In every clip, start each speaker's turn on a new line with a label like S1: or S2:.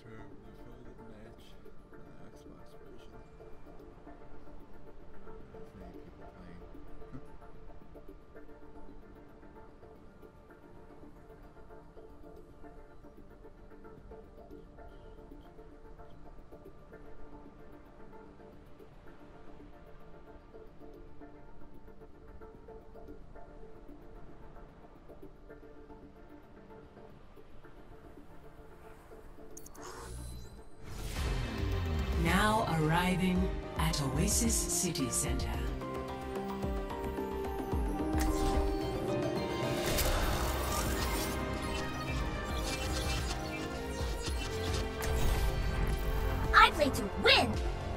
S1: Now arriving at Oasis City Center.
S2: I play to win!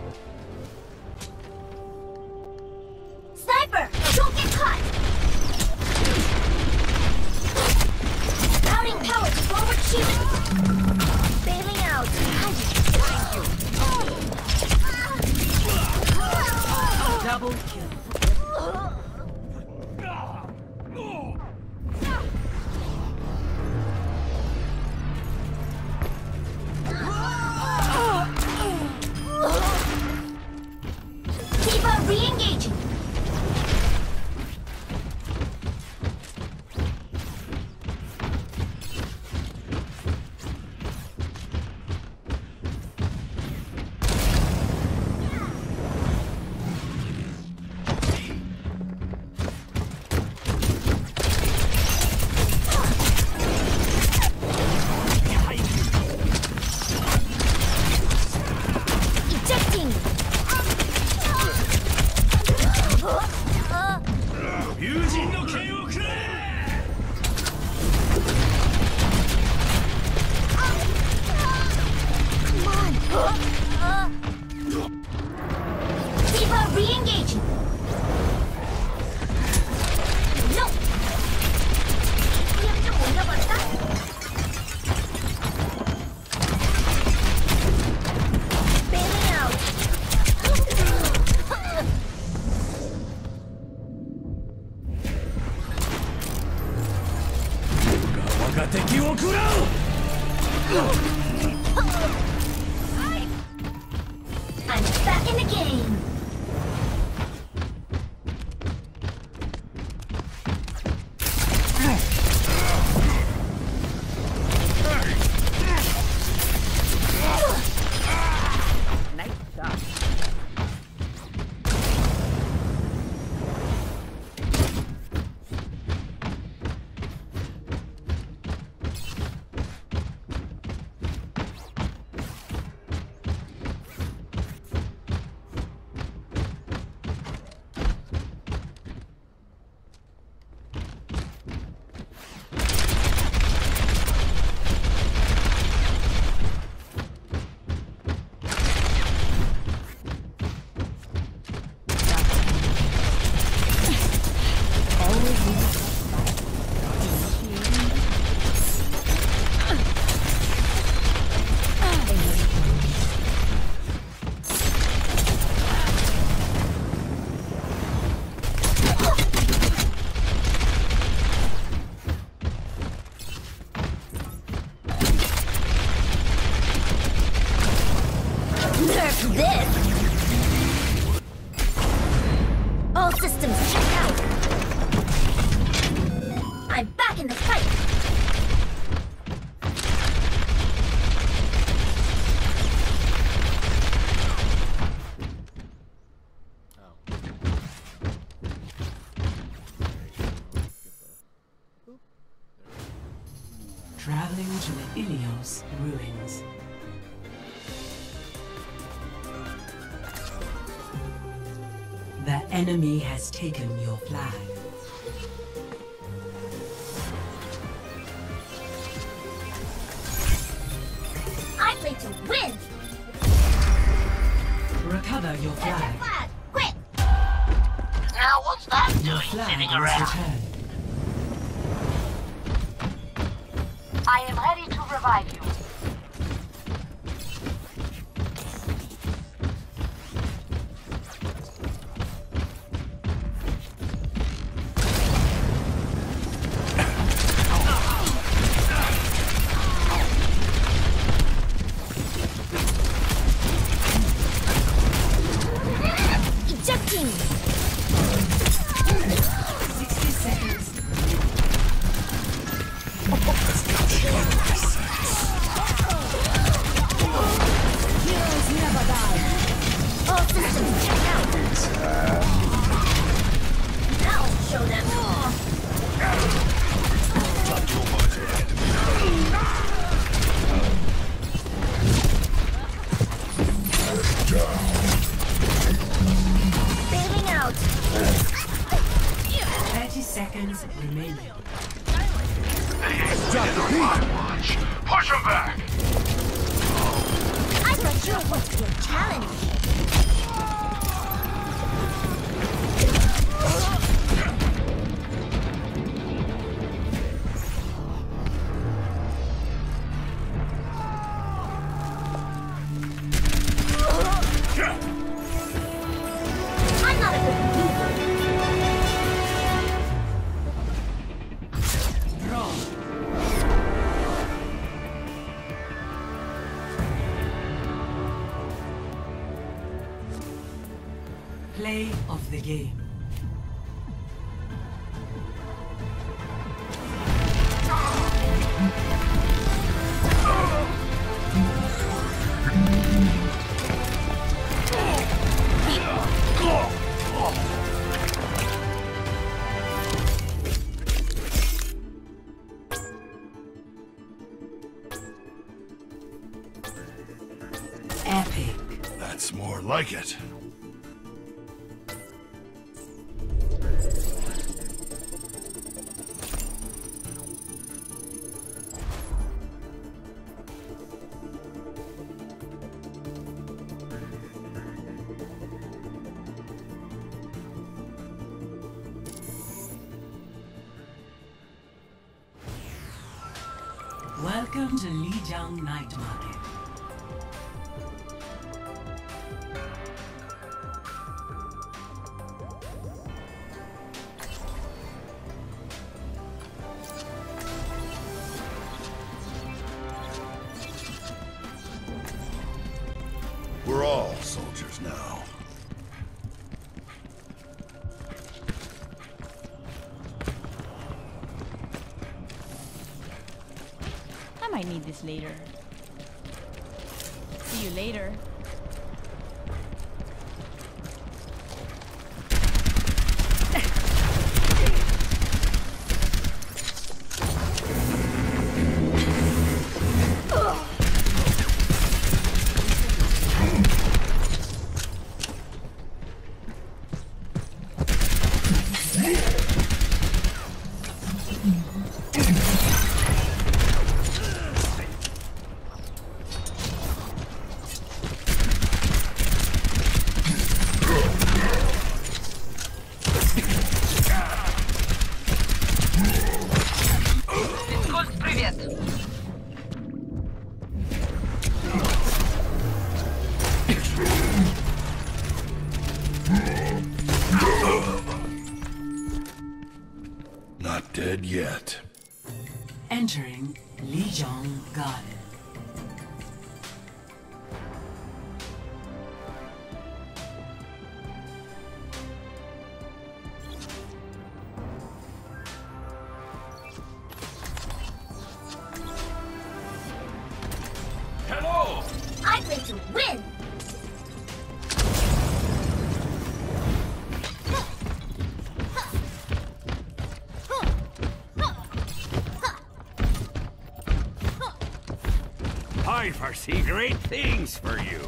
S2: Sniper! Don't get caught! Routing power to forward shield! Bailing out! Thank you!
S1: Double kill.
S2: Tifa re-engaging! Ejecting! Come on! Tifa re-engaging! No! 위험좀 올려볼까? Bailing out! I'm back in the game!
S3: Nice shot. Nerf this! All systems checked out! I'm back in the fight!
S1: Traveling to the Ilios ruins. The enemy has taken your flag.
S2: I play to win!
S1: Recover your
S2: There's your
S1: flag.
S2: flag! Quick!
S4: Now what's that
S1: Your
S4: doing
S1: flag
S4: sitting
S1: is
S4: around?
S1: returned.
S4: I am ready to revive you.
S1: seconds remaining.
S5: They ain't winning on my watch. Push them back!
S2: I'm not sure what's your challenge. I'm not a good loser.
S1: Draw. Play of the game. Epic.
S5: That's more like it.
S1: Welcome to Lijiang Night Market.
S5: We're all soldiers now.
S6: I might need this later. See you later.
S5: Not dead yet.
S1: Entering Lijiang Garden.
S5: Hello!
S2: I'm going to win.
S7: I foresee great things for you.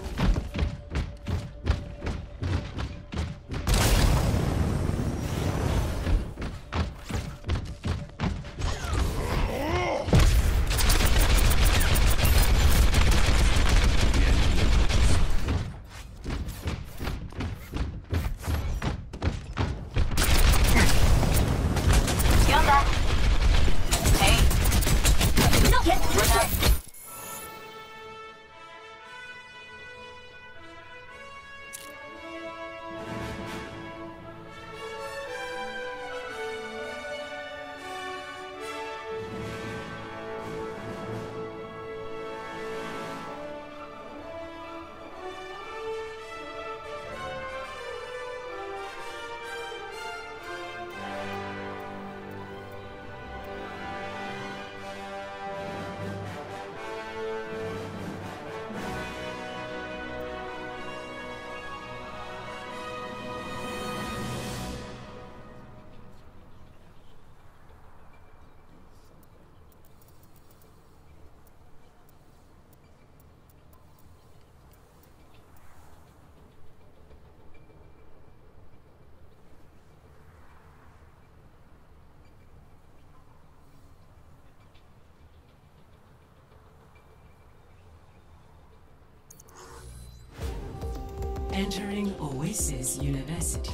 S1: Entering Oasis University.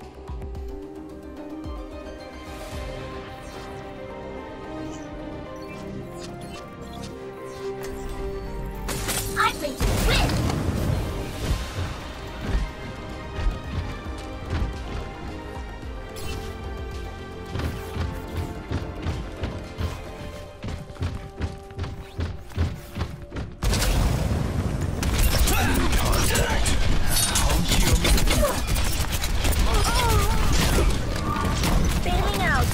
S3: I'm going to win! Bailing out!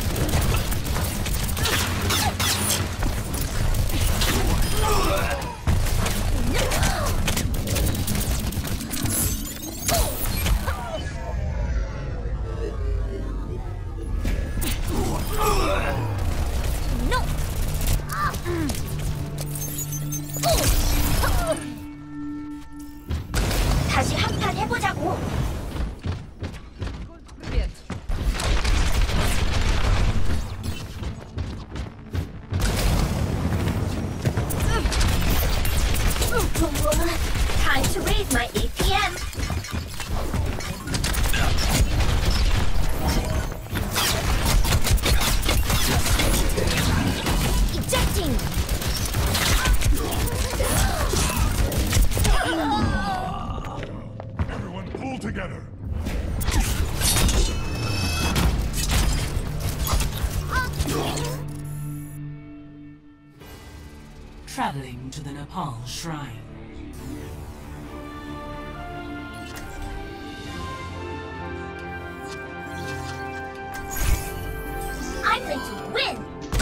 S3: No! 다시 한 판 해보자고! Time to raise my APM! Ejecting!
S5: Everyone pull together.
S1: Traveling to the Nepal Shrine.
S3: I'm going to win!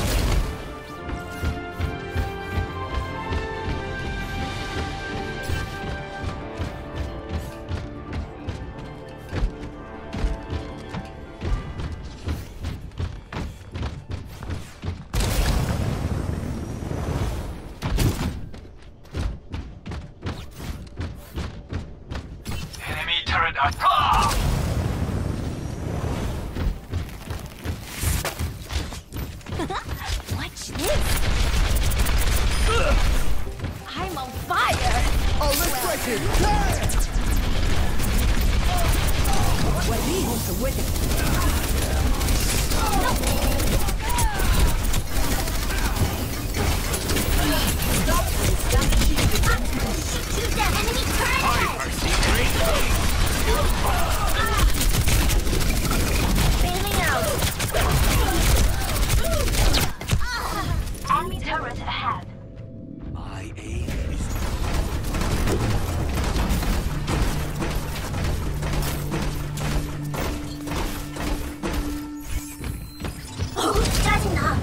S5: Enemy turret attack!
S3: Watch this! I'm on fire! Shoot the enemy turret!
S7: I foresee great things.
S3: Bailing out!
S4: Enemy turret ahead.
S7: My aim is
S3: 짜증나!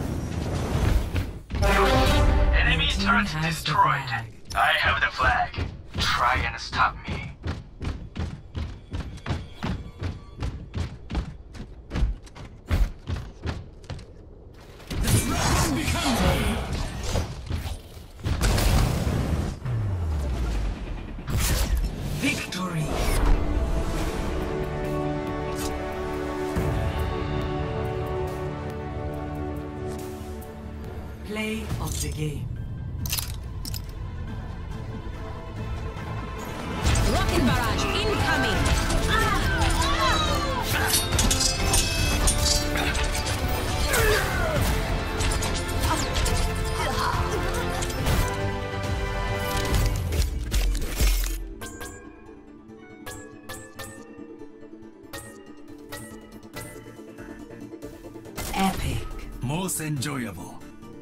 S5: Enemy turret
S1: has the
S5: destroyed.
S1: flag.
S5: I have the flag. Try and stop me.
S1: Victory! Play of the game.
S6: Rocket barrage incoming!
S1: Epic.
S7: most enjoyable.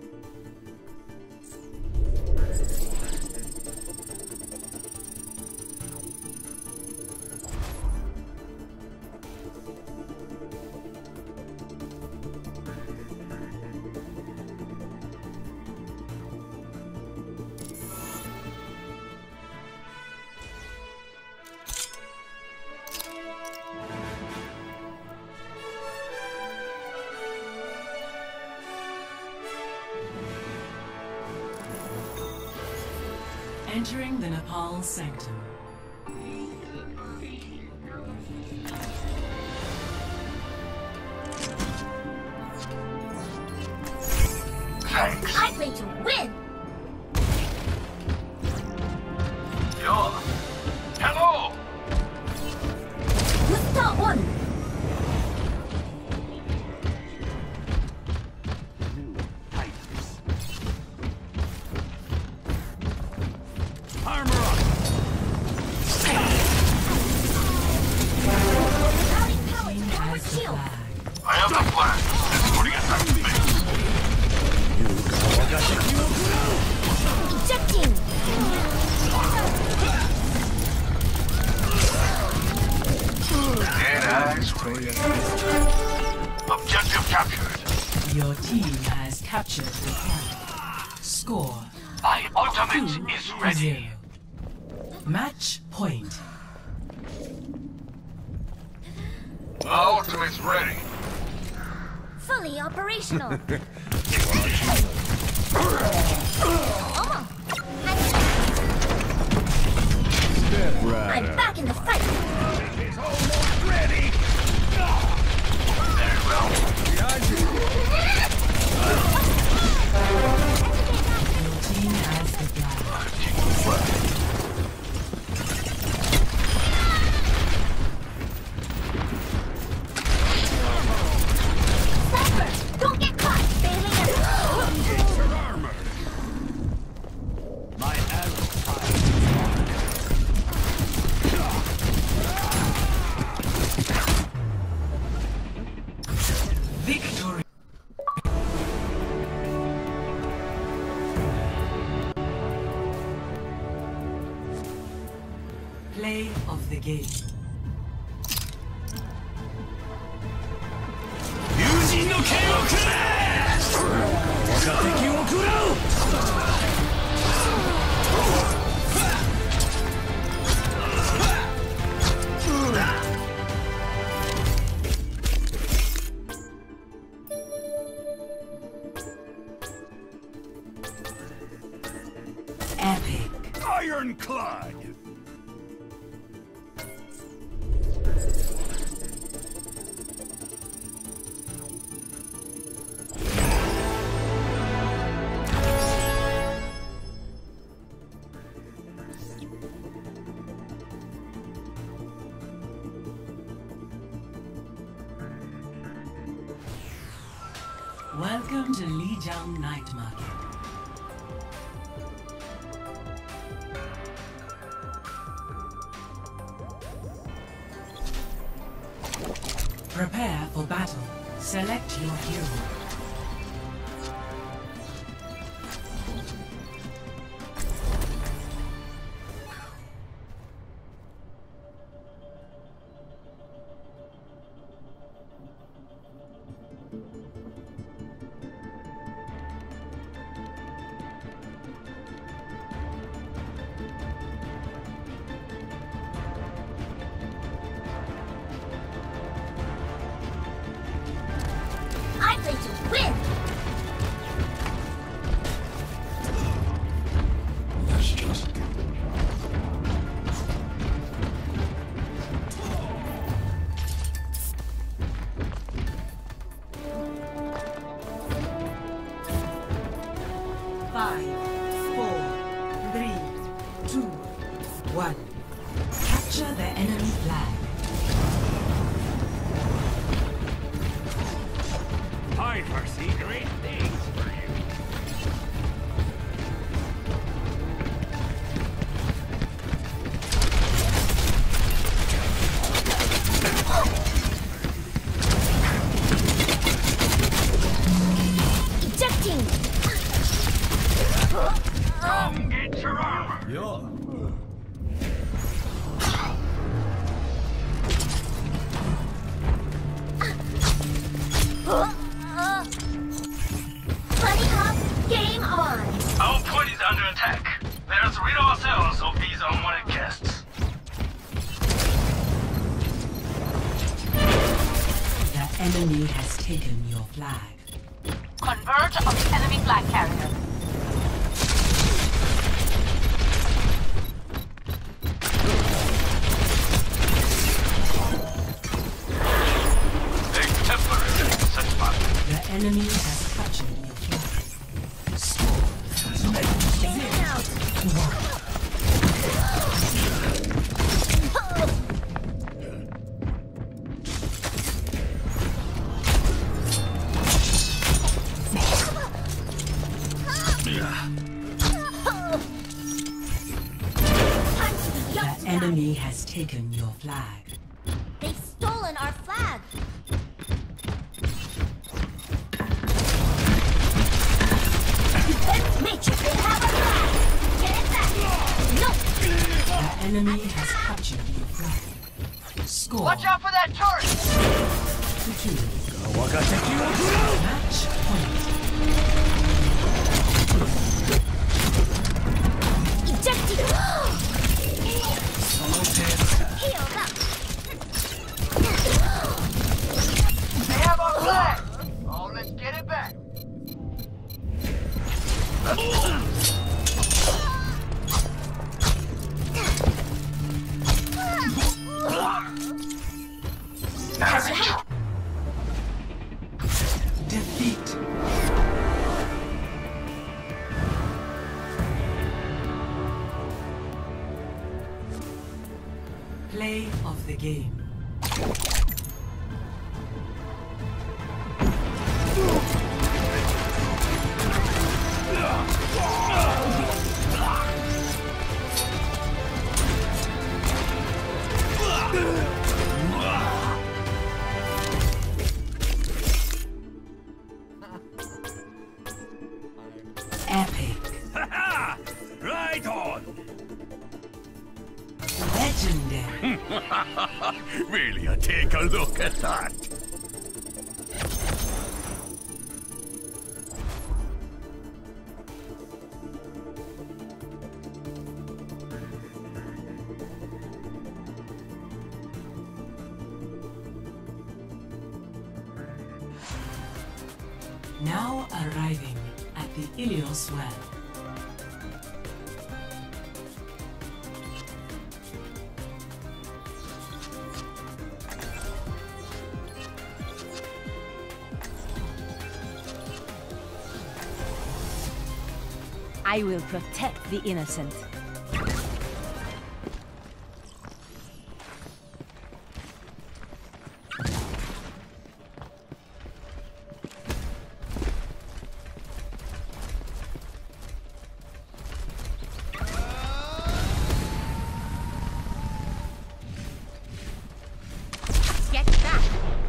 S1: Entering the Nepal Sanctum.
S5: Thanks.
S3: I'm going to win!
S5: Hello. is ready. Objective captured.
S1: Your team has captured the flag. Score
S5: My ultimate
S1: 2-0.
S5: is ready.
S1: Match point.
S5: My ultimate's ready.
S2: Fully operational. I'm back in the fight.
S5: It's almost ready. Very well.
S1: Your team has the flag.
S2: Sniper, don't get caught. Bailing out.
S7: My arrow fire.
S1: Victory. Play of the game.
S7: 友人の剣をくれ。我が敵を食らう。
S1: Epic.
S7: Ironclad.
S1: Welcome to Lijiang Night Market. Prepare for battle. Select your hero.
S2: I play to win.
S1: Five, four, three, two, one. Capture the enemy flag.
S7: I foresee great things for you.
S2: Ejecting.
S5: Come get your armor.
S7: Yeah.
S2: Bunny hop, game on.
S5: Our point is under attack. Let us rid ourselves of these unwanted guests.
S1: The enemy has taken your flag.
S4: Converge on the enemy flag carrier.
S5: Exemplary such fun.
S1: The enemy has captured your flag. Score
S2: Bailing out.
S1: 1.
S2: Time to be
S1: The
S2: yucked
S1: enemy has taken your flag.
S2: They've stolen our flag. Defense matrix, they have our flag. Get it back. No.
S1: The enemy has captured your flag. Score.
S5: Watch out for that turret!
S1: 2.
S7: 若敵を食らう
S1: Match point.
S2: Ejected.
S7: その程度か
S2: Healed up.
S5: They have our flag! Oh, let's get it back!
S1: Defeat. Play of the game. Epic.
S7: Right on!
S1: Legendary.
S7: Really, take a look at that!
S1: Now arriving at the Ilios well.
S6: I will protect the innocent.
S2: Get back.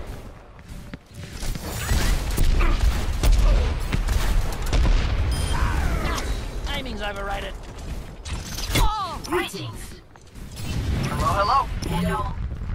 S6: Timing's overrated.
S4: Greetings.
S5: Hello, hello.
S4: Hello.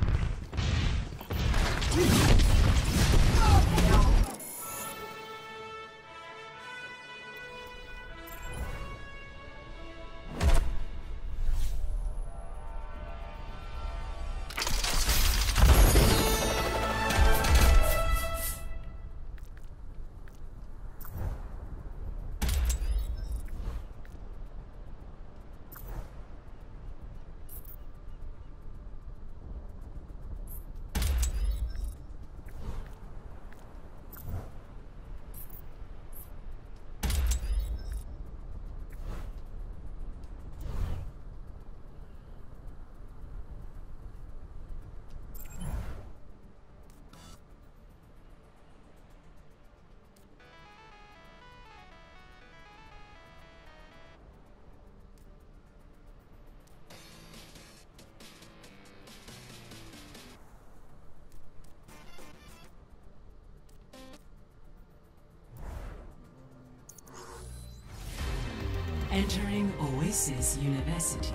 S1: Entering Oasis University.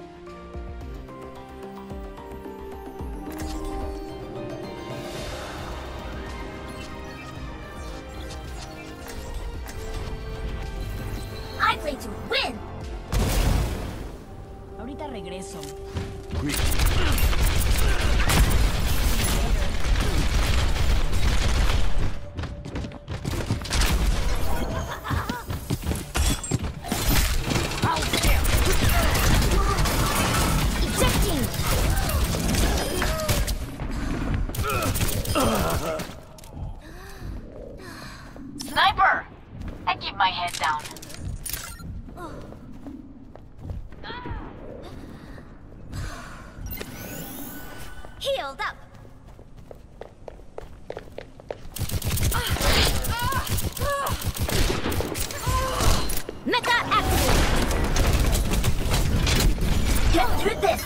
S3: I play to win!
S6: Ahorita regreso.
S2: Ejecting.
S4: Sniper! I keep my head down.
S2: Healed up. Meta active.
S3: Get through this!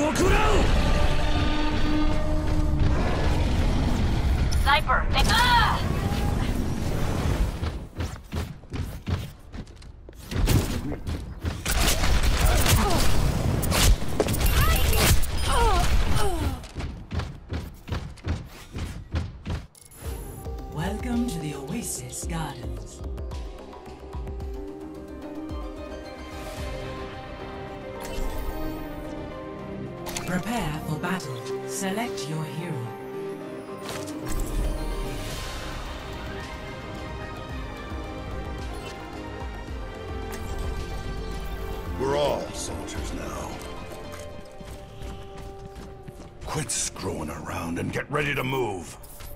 S7: を食らう
S4: Sniper, take
S1: Welcome to the Oasis Gardens. Prepare for battle. Select your hero.
S5: We're all soldiers now. Quit screwing around and get ready to move.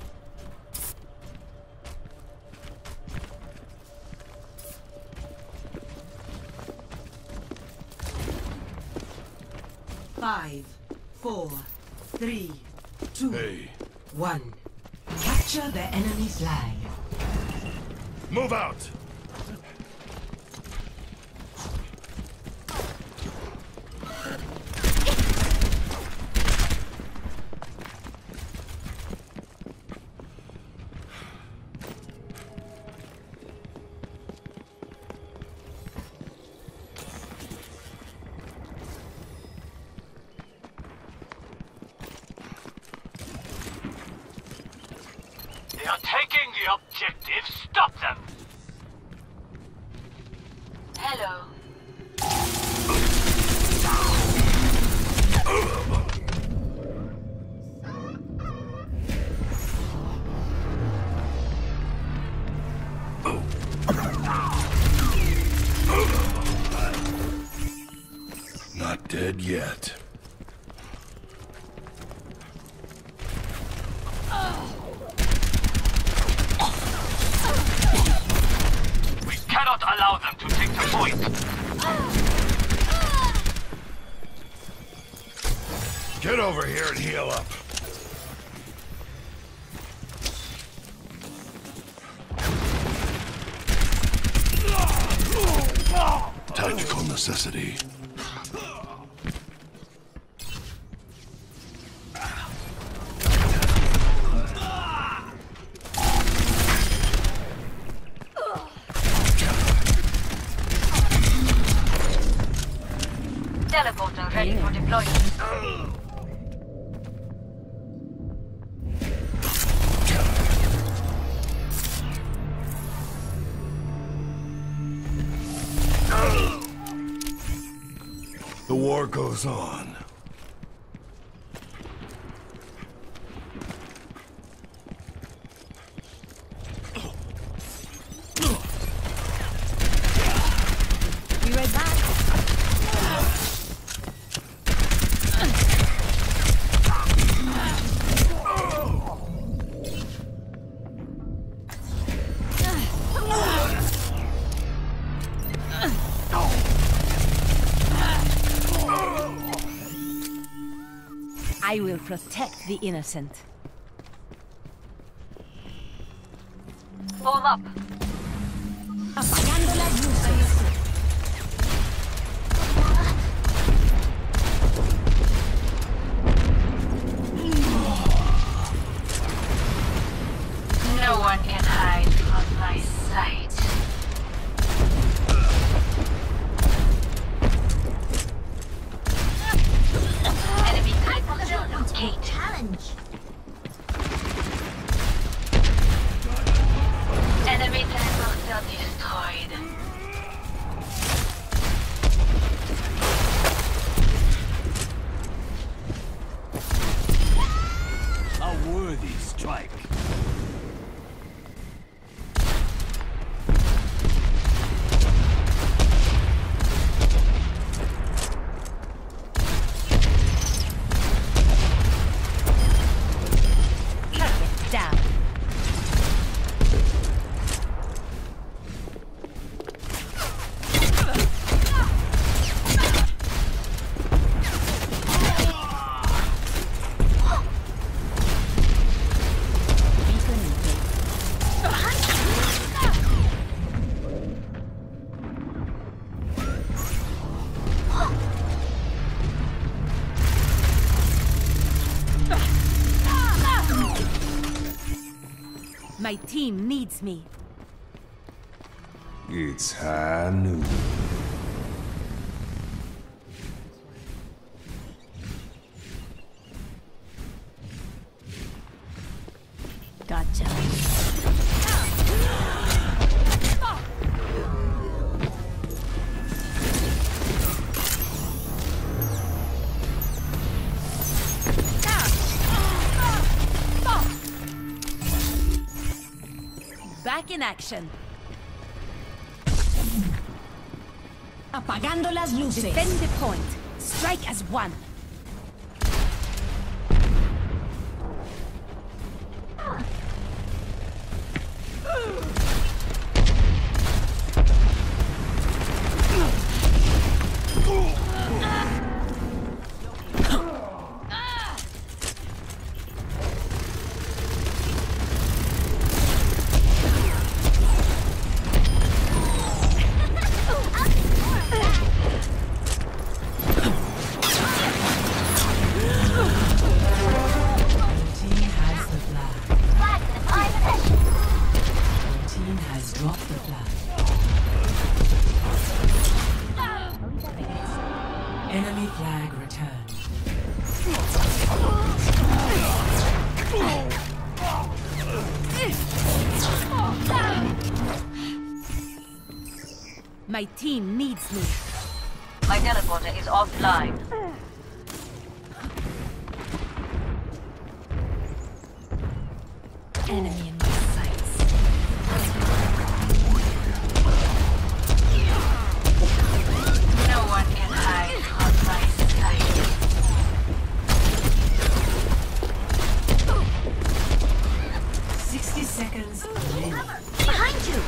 S1: Five, 4, 3, 2,
S5: Hey,
S1: 1. Capture the enemy flag.
S5: move out!
S7: They are taking the objective. Stop them.
S4: Hello.
S5: Not dead yet.
S7: We cannot allow them to take the point.
S5: Get over here and heal up. Tactical necessity.
S4: Teleporter ready for deployment.
S5: The war goes on.
S6: Be right back. I will protect the innocent.
S4: Form up.
S6: Apagando las luces.
S4: No one can hide from my sight. Enemy teleporter locate.
S2: Challenge.
S4: Enemy teleporter destroyed.
S7: A worthy strike.
S6: Target down. My team needs me.
S7: It's high noon.
S6: Gotcha. Back in action.
S1: Apagando las luces.
S6: Defend the point. Strike as one.
S1: Enemy flag returned.
S6: My team needs me.
S4: My teleporter is offline.
S6: Enemy in my sights.
S4: No one can hide on my sight.
S1: 60 seconds remaining.
S2: Behind you!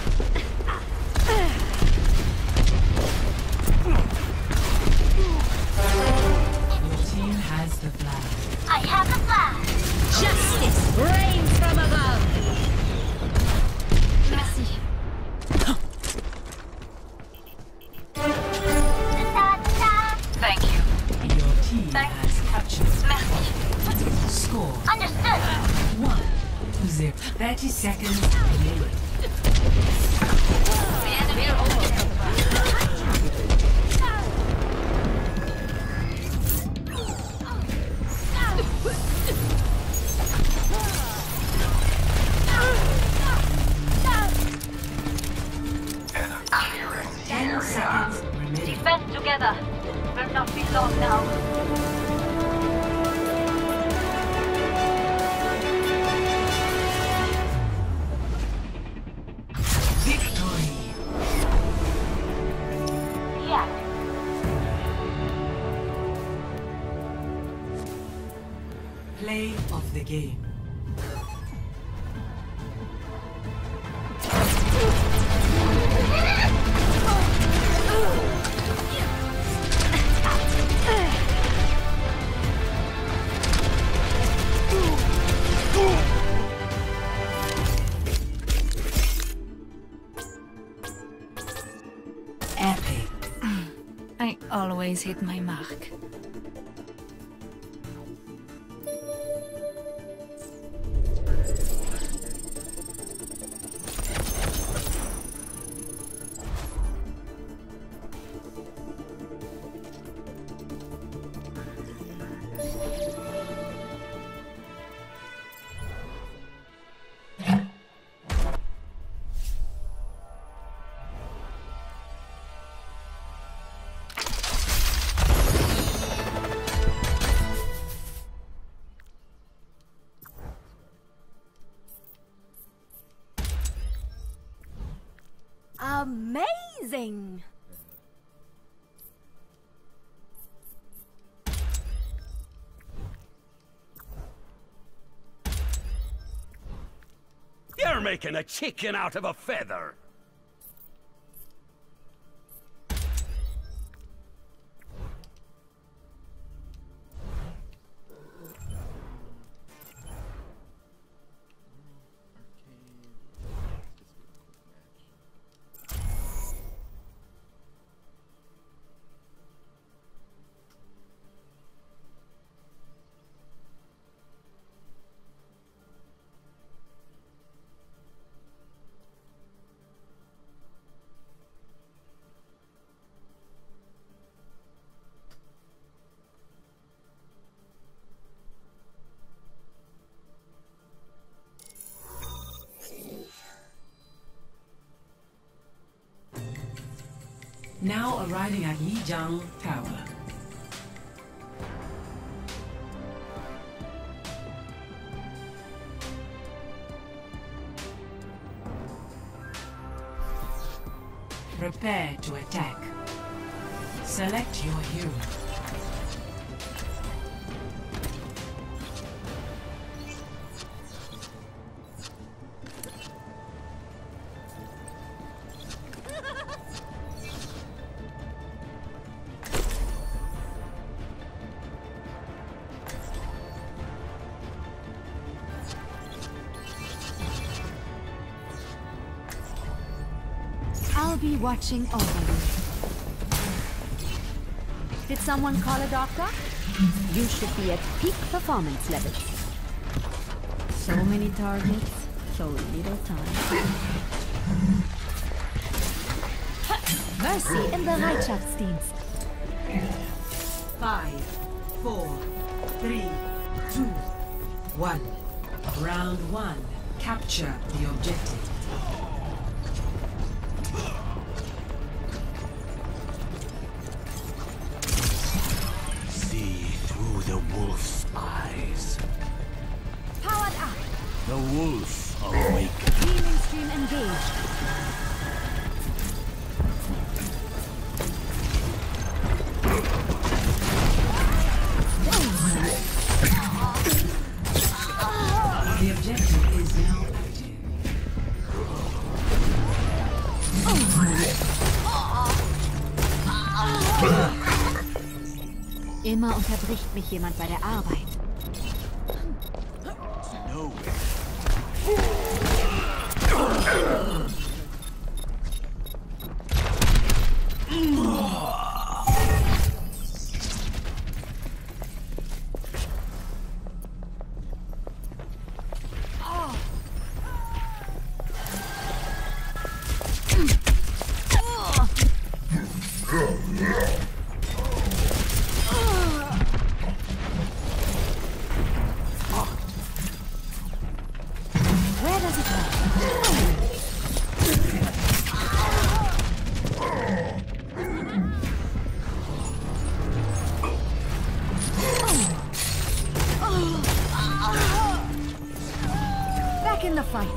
S1: Your team has the flag.
S2: I have the flag!
S6: Justice reigns from above.
S2: Merci.
S4: Thank you.
S1: Your team has captured.
S4: Merci.
S1: Score
S2: Understood!
S1: 1-0. 30 seconds remaining.
S5: Clearing the
S1: 10
S5: area.
S1: seconds remaining.
S4: Defend together. Will not be long now.
S1: Victory.
S4: Yeah.
S1: Play of the game. Epic.
S8: I always hit my mark.
S6: Amazing!
S7: You're making a chicken out of a feather.
S1: Now arriving at Lijiang Tower. Prepare to attack. Select your hero.
S6: I'll be watching over you. Did someone call a doctor? You should be at peak performance levels. So many targets, so little time. Mercy im Bereitschaftsdienst.
S1: 5, 4, 3, 2, 1. Round 1. Capture the objective.
S7: The wolf's eyes.
S6: Powered up.
S7: The wolf awake.
S6: Healing stream engaged.
S1: The objective is now active.
S6: Immer unterbricht mich jemand bei der Arbeit.
S7: No.
S6: Where does it hurt? Back in the fight.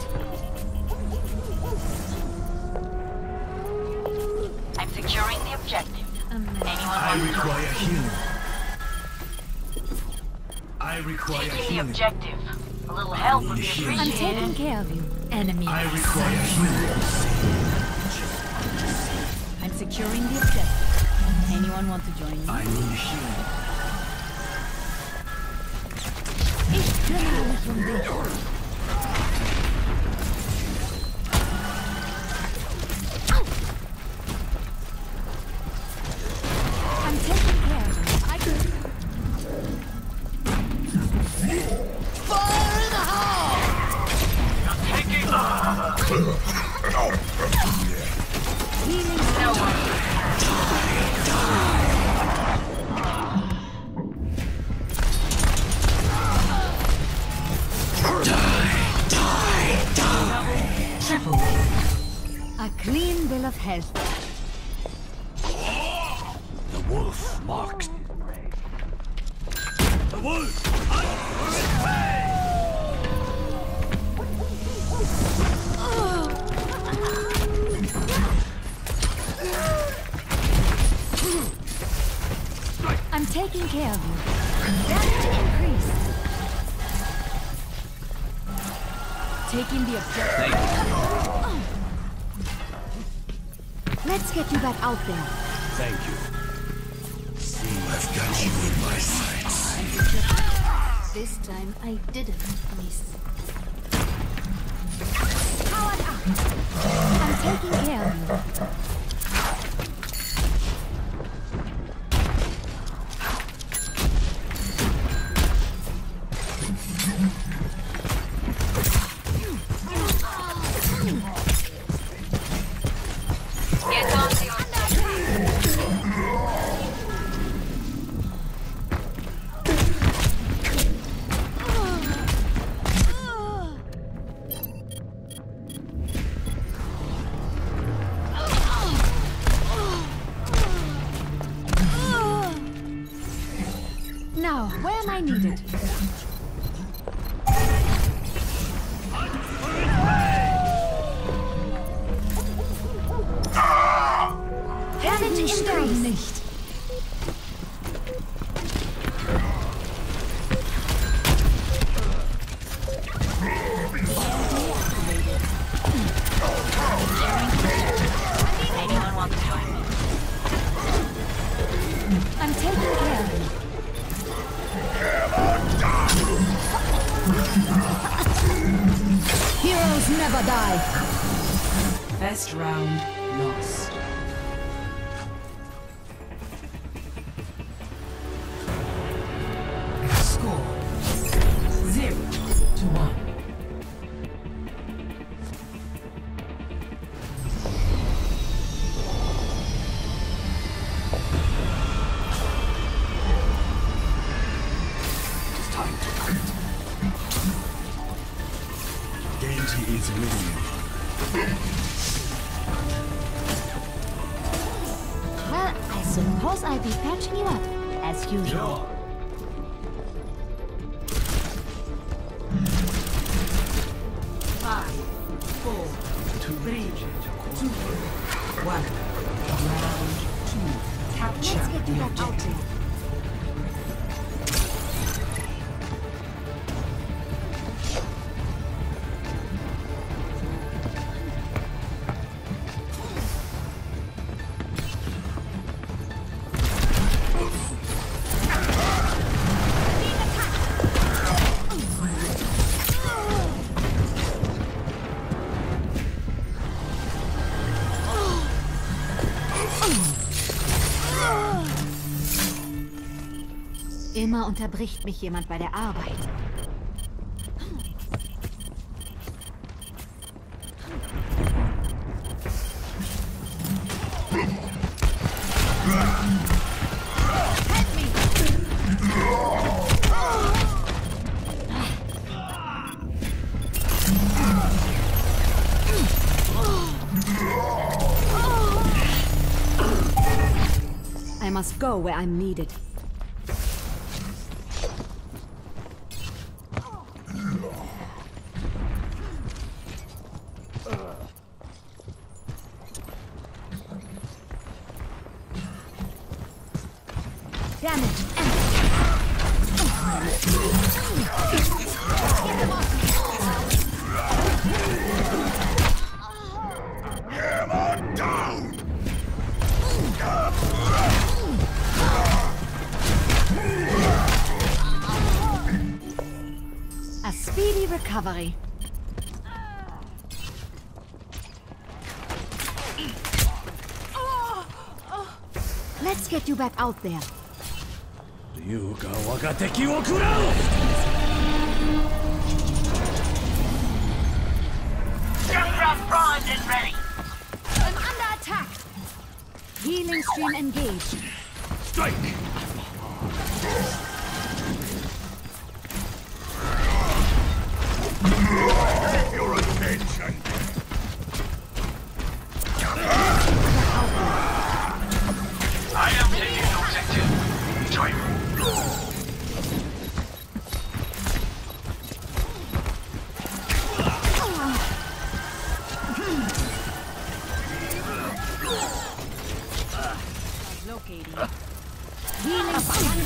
S4: I'm securing the objective.
S7: I require healing. I require
S4: Taking the
S7: healing.
S4: objective. A little help would be
S6: I'm
S4: appreciated.
S6: taking care of you. Enemy.
S7: I require healing.
S6: I'm securing the objective. Anyone want to join me?
S7: I need healing.
S6: Ich kümmere mich um dich. I'm taking care of you. I can... Healing a clean bill of health.
S7: The wolf marks. The wolf! Hunt for its prey!
S6: I'm taking care of you. Damage increased. Taking the objective. Let's get you back out there.
S7: Thank you. See, I've got you in my sights.
S6: This time I didn't miss. Powered up. I'm taking care of you.
S4: Get on the
S6: am I needed?
S2: Damage increase.
S6: Nicht.
S4: Anyone want to join me?
S6: I'm taking care of you. Heroes never die.
S1: Best round lost. Score 0-1.
S7: It's time to act. Genji is winning.
S6: Well, I suppose I'll be patching you up, as usual.
S1: Five, four, three, two, one. Round two. Capture
S6: Let's get you
S1: the
S6: back out
S1: objective.
S6: there. Immer unterbricht mich jemand bei der Arbeit. I must go where I'm needed. Damage.
S5: Hammer down!
S6: A speedy recovery. Let's get you back out there.
S7: 竜が我が敵を食らう
S4: Junkrat primed and ready.
S6: I'm under attack. Healing stream engaged.
S7: Strike!
S5: Your attention! I am taking objective. Join me.
S6: Locating. Healing stream.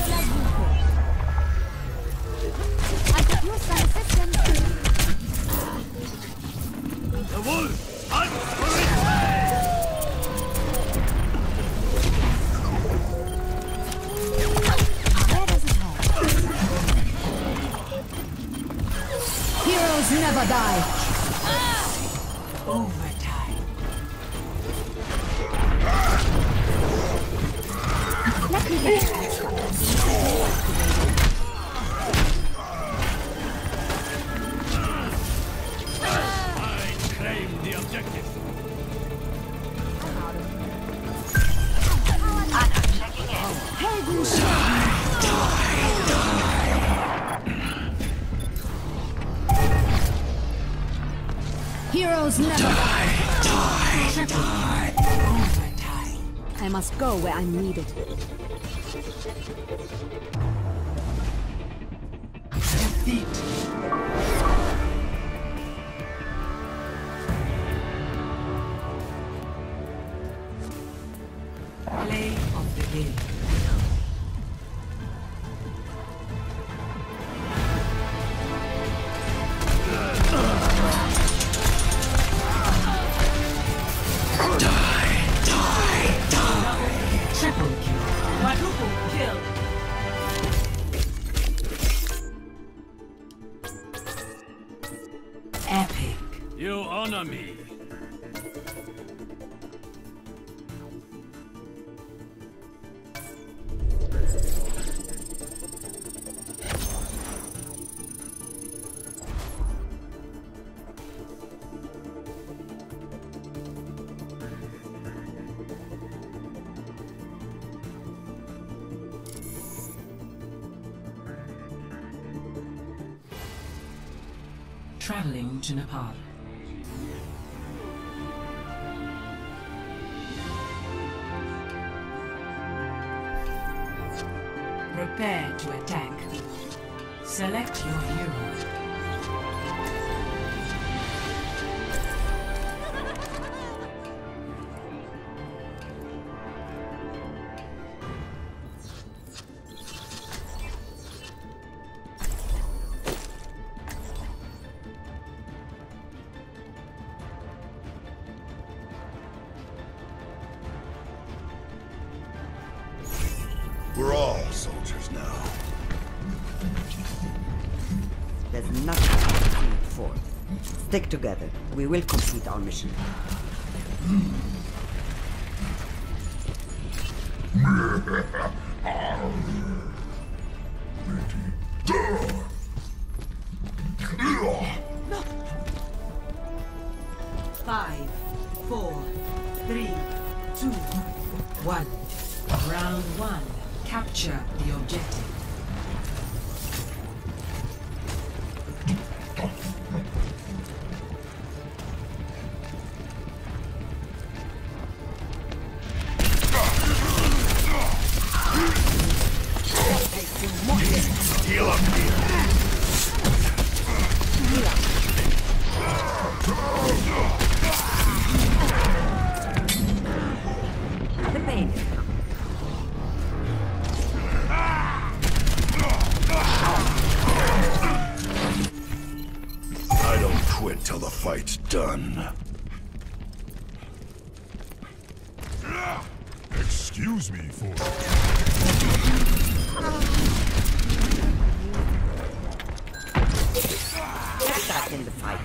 S6: I could use some assistance.
S7: The wolf! Unspirited!
S6: Where does it hurt? Heroes never die.
S1: Overtime.
S6: Let me get you.
S7: I claim the objective.
S4: Anna checking in.
S6: Heldenschlag. Heroes never die.
S1: Overtime.
S6: I must go where I'm needed.
S1: defeat. Play of the game. Triple kill. Quadruple kill. Epic.
S7: You honor me.
S1: Traveling to Nepal. Prepare to attack. Select your hero.
S5: We're all soldiers now.
S9: There's nothing to fight for. Stick together. We will complete our mission.
S1: Five, 4, 3, 2, 1. Round 1. Capture the objective.
S5: Heal up here.
S9: The pain.
S5: I don't quit till the fight's done. Excuse me for...
S9: Get back in the fight.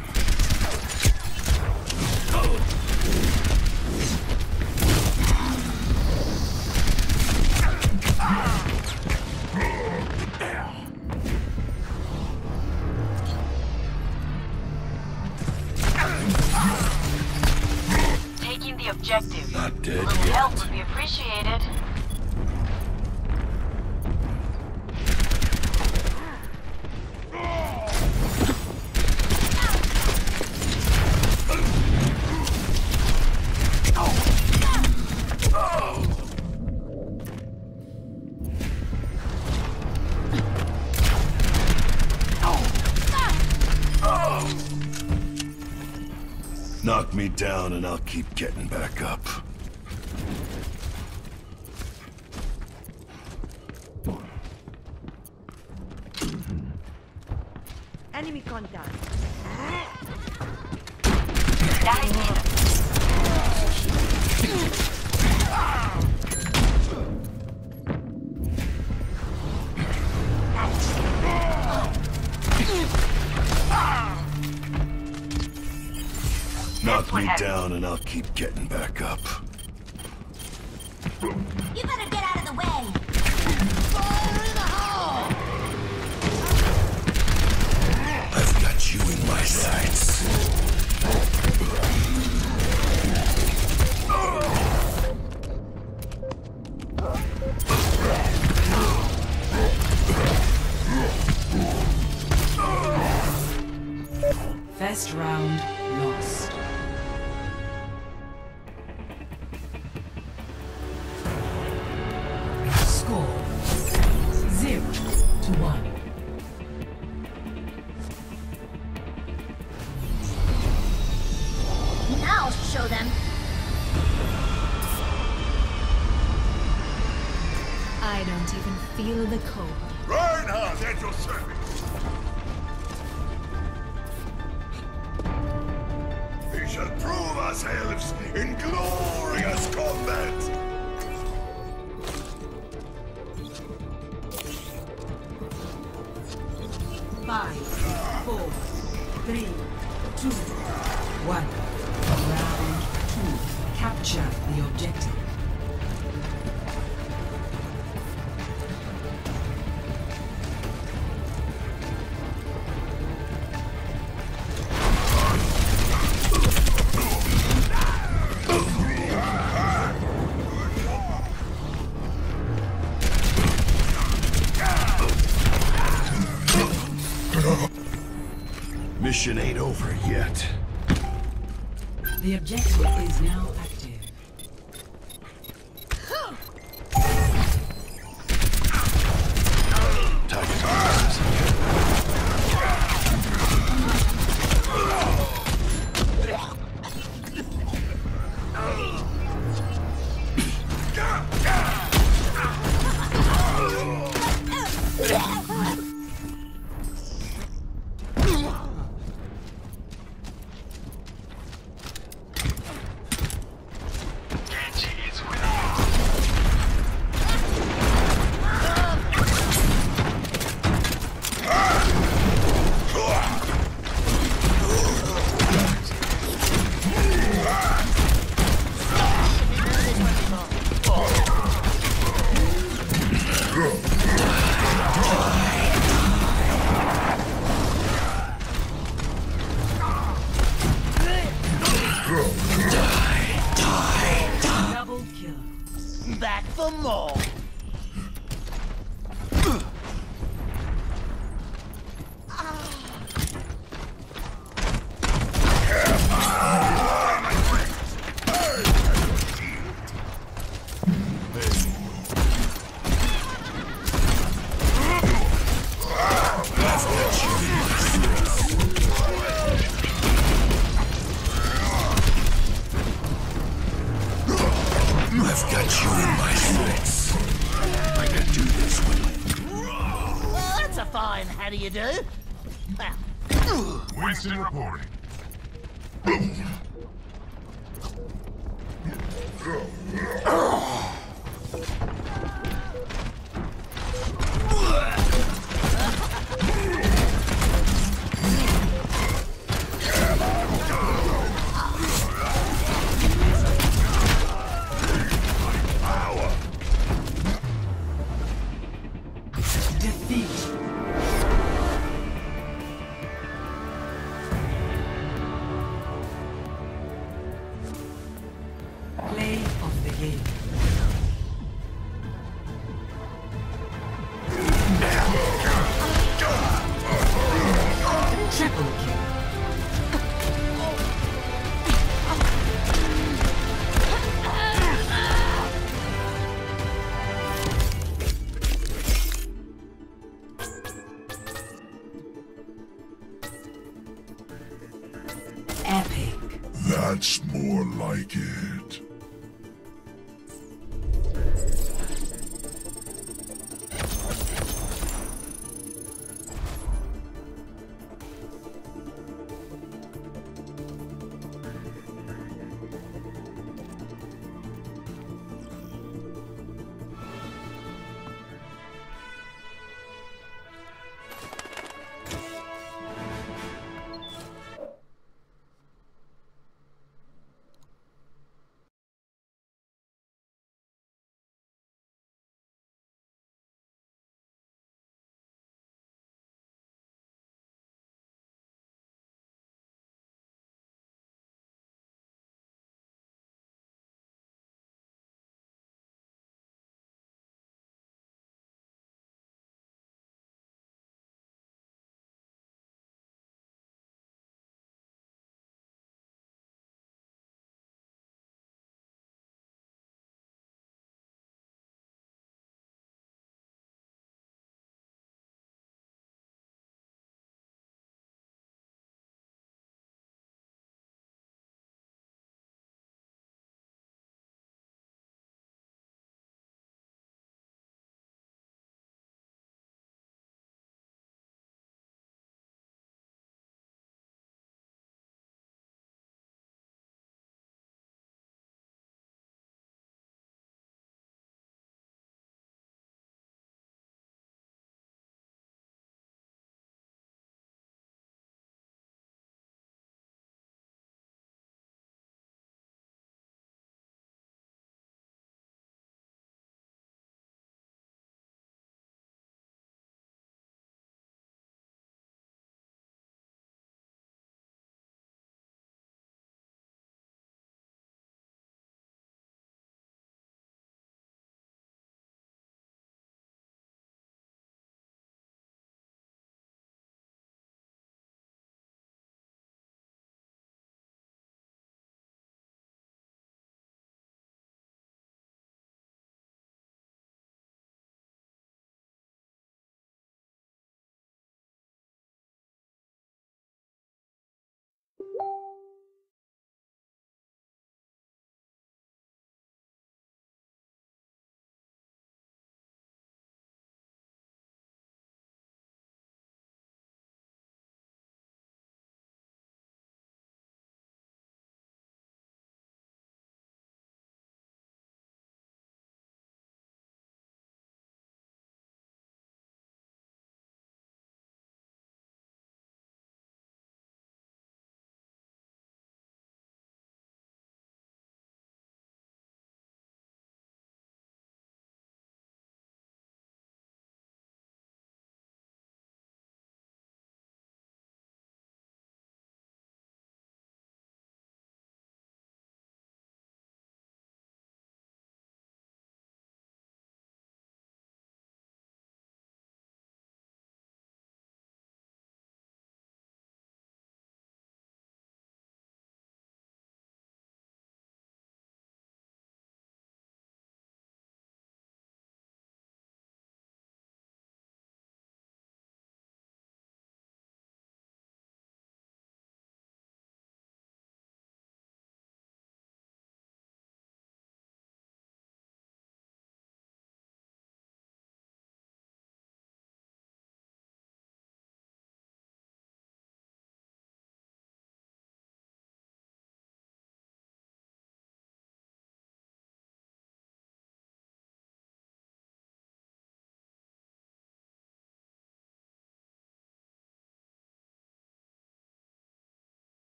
S4: Taking the objective.
S5: Not dead
S4: Little
S5: yet.
S4: help would be appreciated.
S5: Knock me down and I'll keep getting back up.
S9: Enemy contact.
S5: Knock me down and I'll keep getting back up.
S2: You better get out of the way.
S5: I've got you in my sights.
S1: First round lost. Score 0-1.
S2: show them.
S8: I don't even feel the cold.
S5: Reinhardt at your service. We shall prove ourselves in glorious combat.
S1: 5, 4, 3, 2, 1. Round 2. Capture the objective.
S7: Mission ain't over yet.
S1: The objective is now active. Double kill.
S10: Back for more.
S7: I've got you in my sights. I can do this one.
S10: Well, that's a fine how do you do? Well,
S5: Winston reporting.
S1: Defeat. Play of the game. Triple kill. Epic.
S5: That's more like it.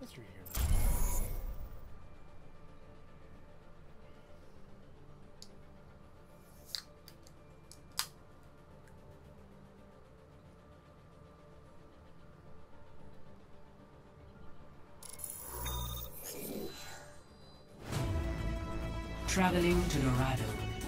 S7: chemistry here.
S1: Traveling to Dorado.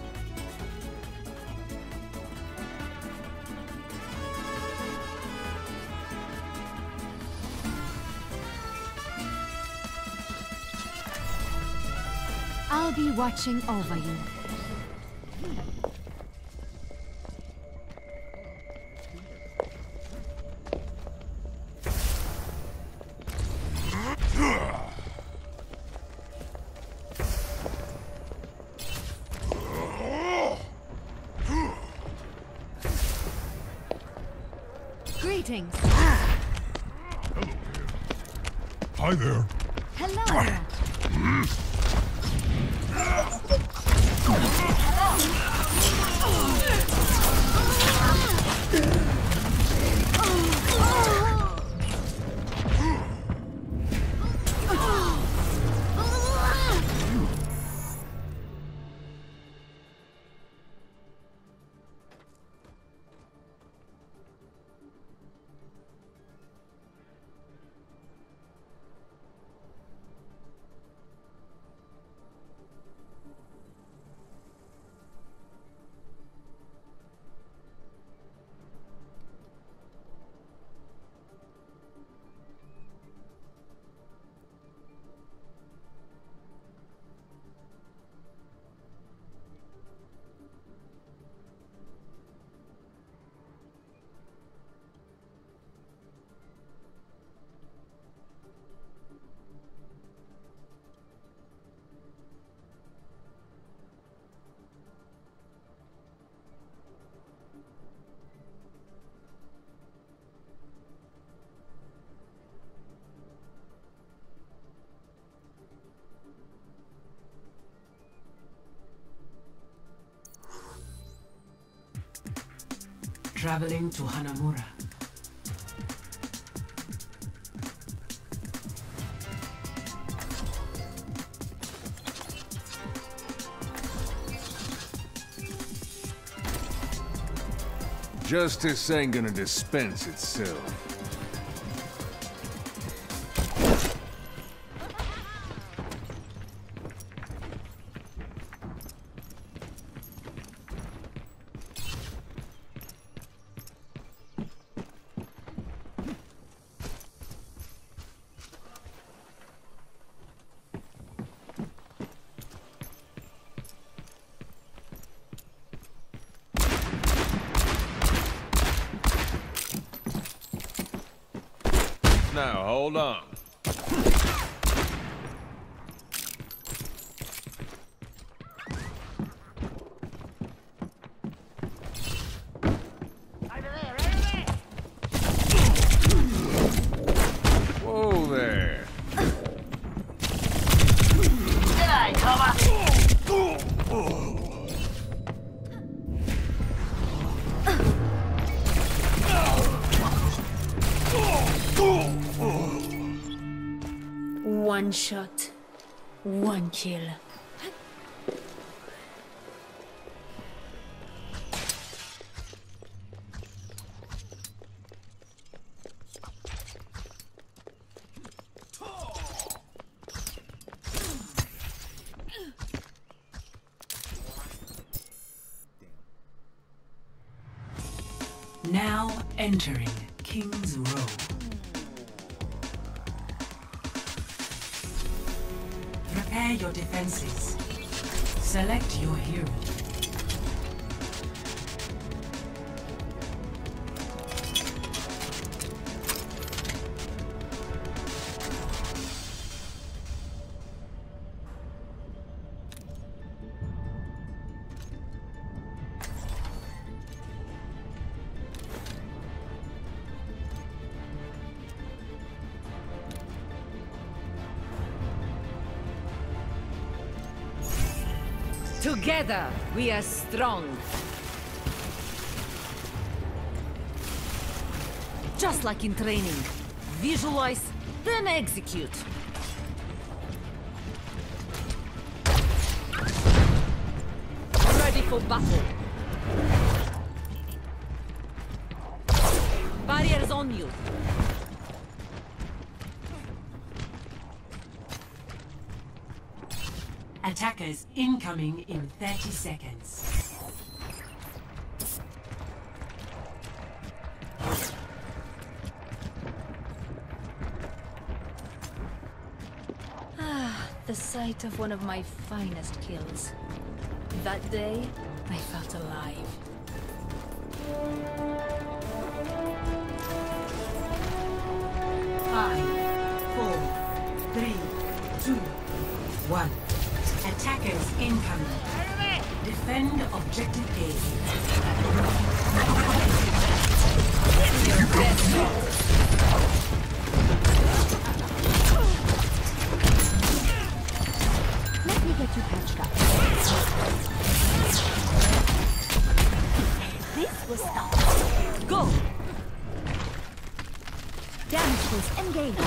S6: I'll be watching over you. Greetings.
S5: Hi there.
S6: Hello there.
S1: Traveling to Hanamura.
S5: Justice ain't gonna dispense itself. Now, hold on. Whoa there.
S10: G'day, Cobber.
S8: One shot, one kill.
S1: Now entering King's Row. Prepare your defenses. Select your hero.
S6: Together, we are strong. Just like in training. Visualize,
S8: Then execute. Ready for battle. Barriers on you.
S1: Attackers incoming in 30 seconds.
S8: The sight of one of my finest kills. That day, I felt alive.
S1: Five, 4, 3, 2, 1. Attackers incoming. Defend objective A.
S8: Your best shot.
S6: Let me get you patched up.
S2: This will stop.
S8: Go!
S6: Damage boost engage.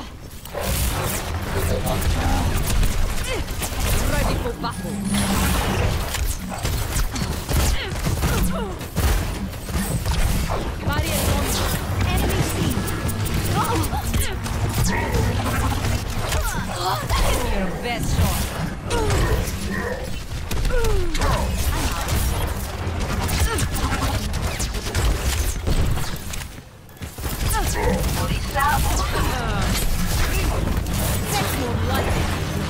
S8: Ready for battle. Barrier on you.
S6: Enemy seen.
S8: Your best shot. That's more like it.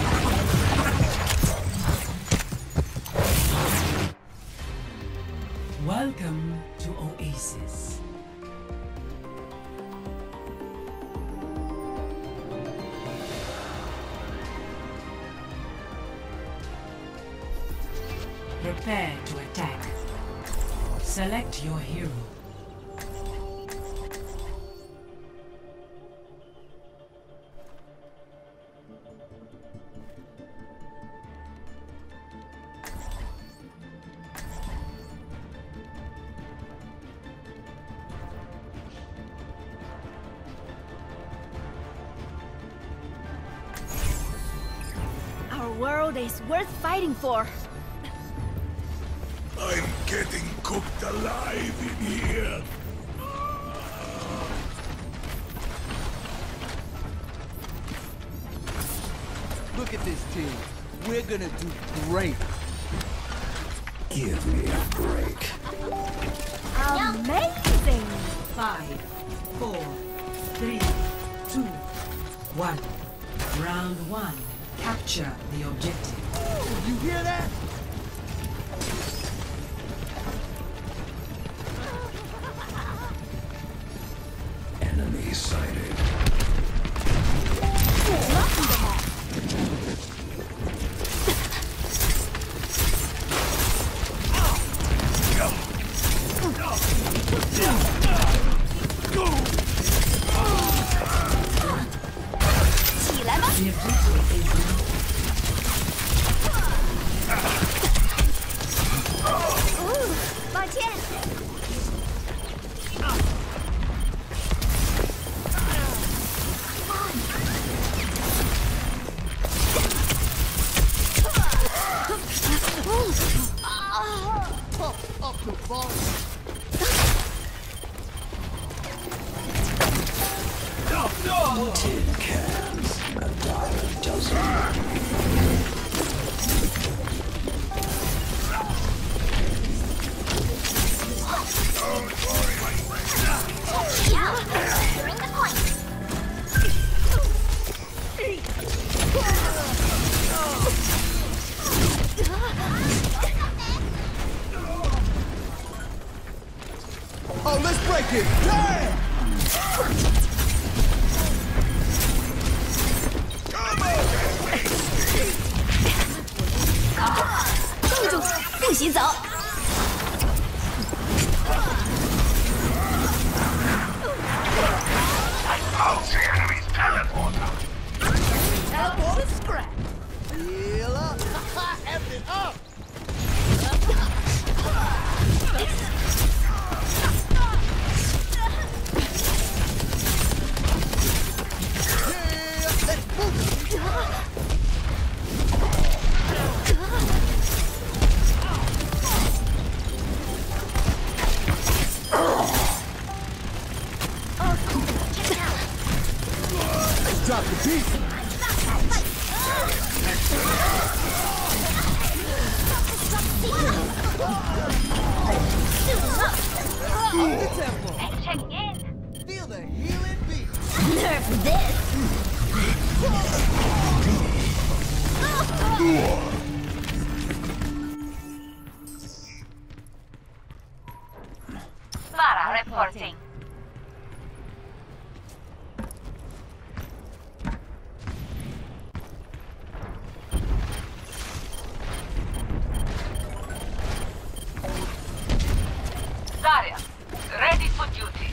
S1: Welcome to Oasis. Prepare to attack. Select your hero.
S2: Our world is worth fighting for.
S5: I'm getting cooked alive in here.
S7: Look at this team. We're gonna do great.
S5: Give me a break.
S2: Amazing!
S1: 5, 4, 3, 2, 1. Round 1. Capture the objective.
S7: You hear that?
S5: Enemy sighted.
S1: The objective is now.
S5: Tin cans, a $1
S2: Bring the point.
S7: Oh, let's break it! Damn!
S5: How's the enemy's teleporter?
S10: Teleport is scrap.
S7: Heal up!
S10: F it up.
S7: Drop the beat!
S3: Check in.
S10: Feel the healing beat.
S2: Nerf this!
S4: Mara reporting. Zarya, ready for duty.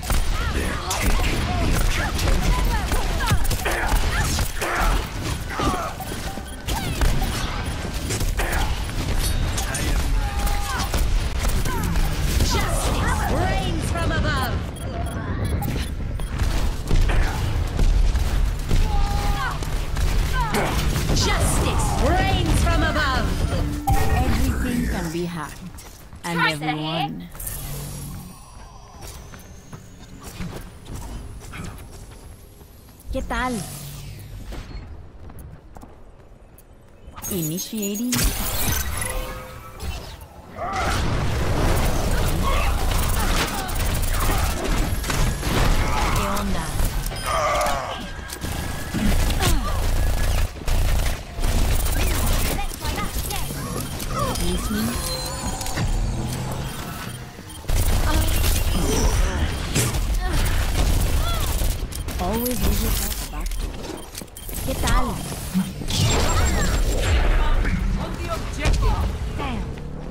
S6: Rains from above! Justice rains from above! Everything can be hacked. And everyone. ¿Qué tal? Initiating. ¿Qué onda? Miss me? Always use yourself back. ¿Qué tal?
S10: On the objective.
S6: Damn.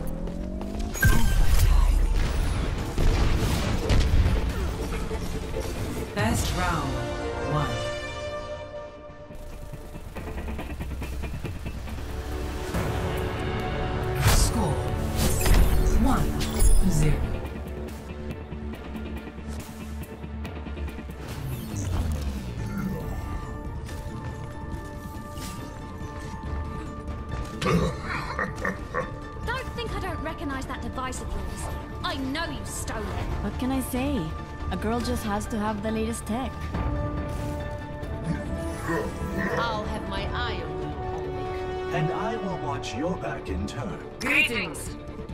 S1: First round, 1. Score 1-0.
S8: Don't think I don't recognize that device of yours. I know you stole it.
S6: What can I say? A girl just has to have the latest tech.
S8: I'll have my eye on you, Ulrich.
S7: And I will watch your back in turn.
S1: Greetings.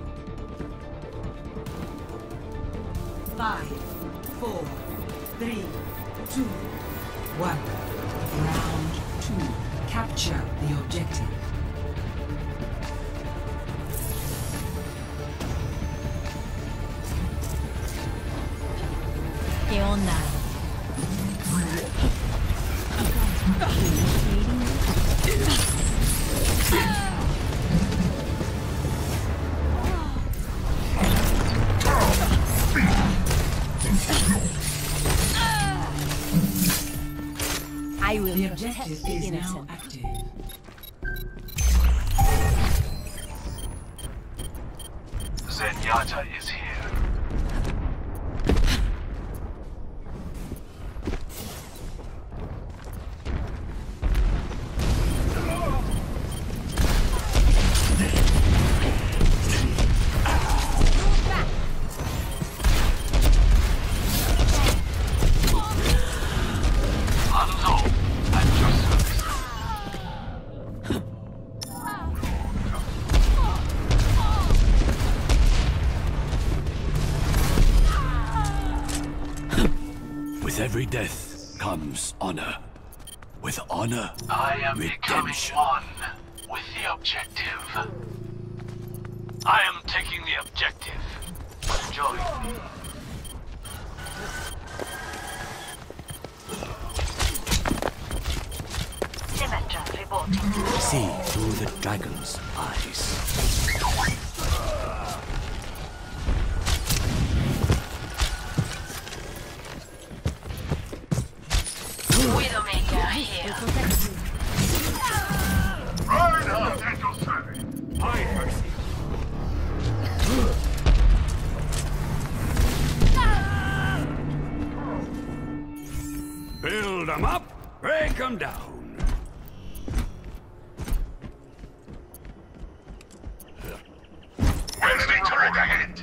S1: 5, 4, 3, 2, 1. Round 2. Capture the objective.
S6: ¿Qué onda? I will
S1: The
S6: protect
S1: objective
S6: the
S1: is now
S6: innocent.
S1: active.
S5: Zenyatta is here.
S7: With every death comes honor. With honor,
S5: I am becoming
S7: redemption.
S5: one with the objective. I am taking the objective. Join me.
S4: Symmetra reporting.
S7: See through the dragon's eyes.
S4: Widowmaker here.
S5: Reinhardt at your service. I mercy.
S7: Build 'em up, break 'em down.
S5: Enemy turret ahead.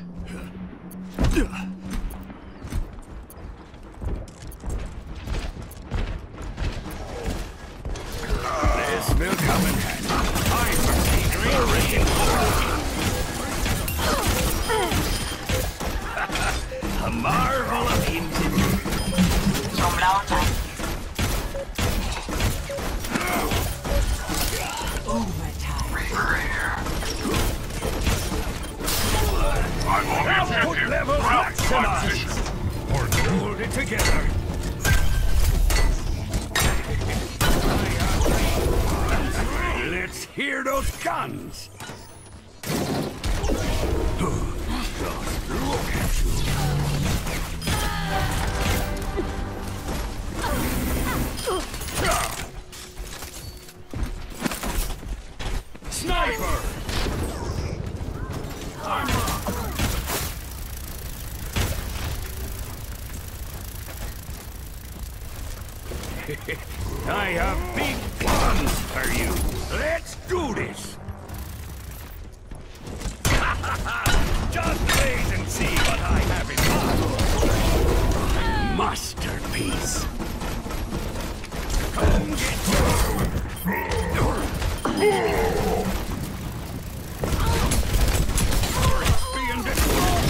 S7: will come in handy. I foresee great a marvel of ingenuity.
S5: I'm on the objective.
S7: Level maximized. Hold it together. Let's hear those guns. Just look at you. Sniper! I have big plans for you. Let's do this. Just wait and see what I have in mind. Masterpiece. Come being destroyed.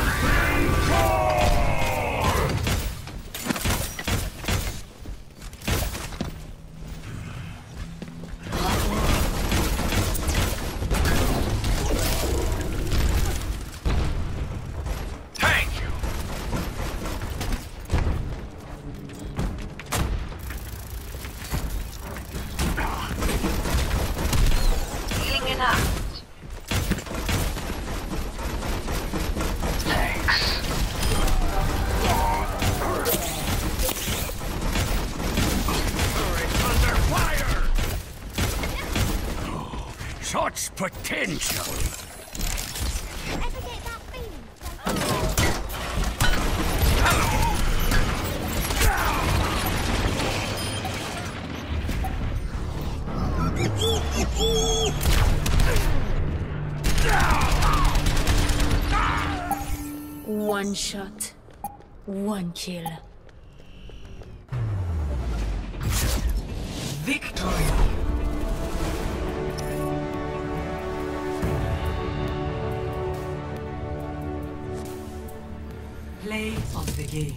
S7: Such potential!
S2: Ever get that feeling?
S8: One shot, one kill.
S1: Victory! Play of the game.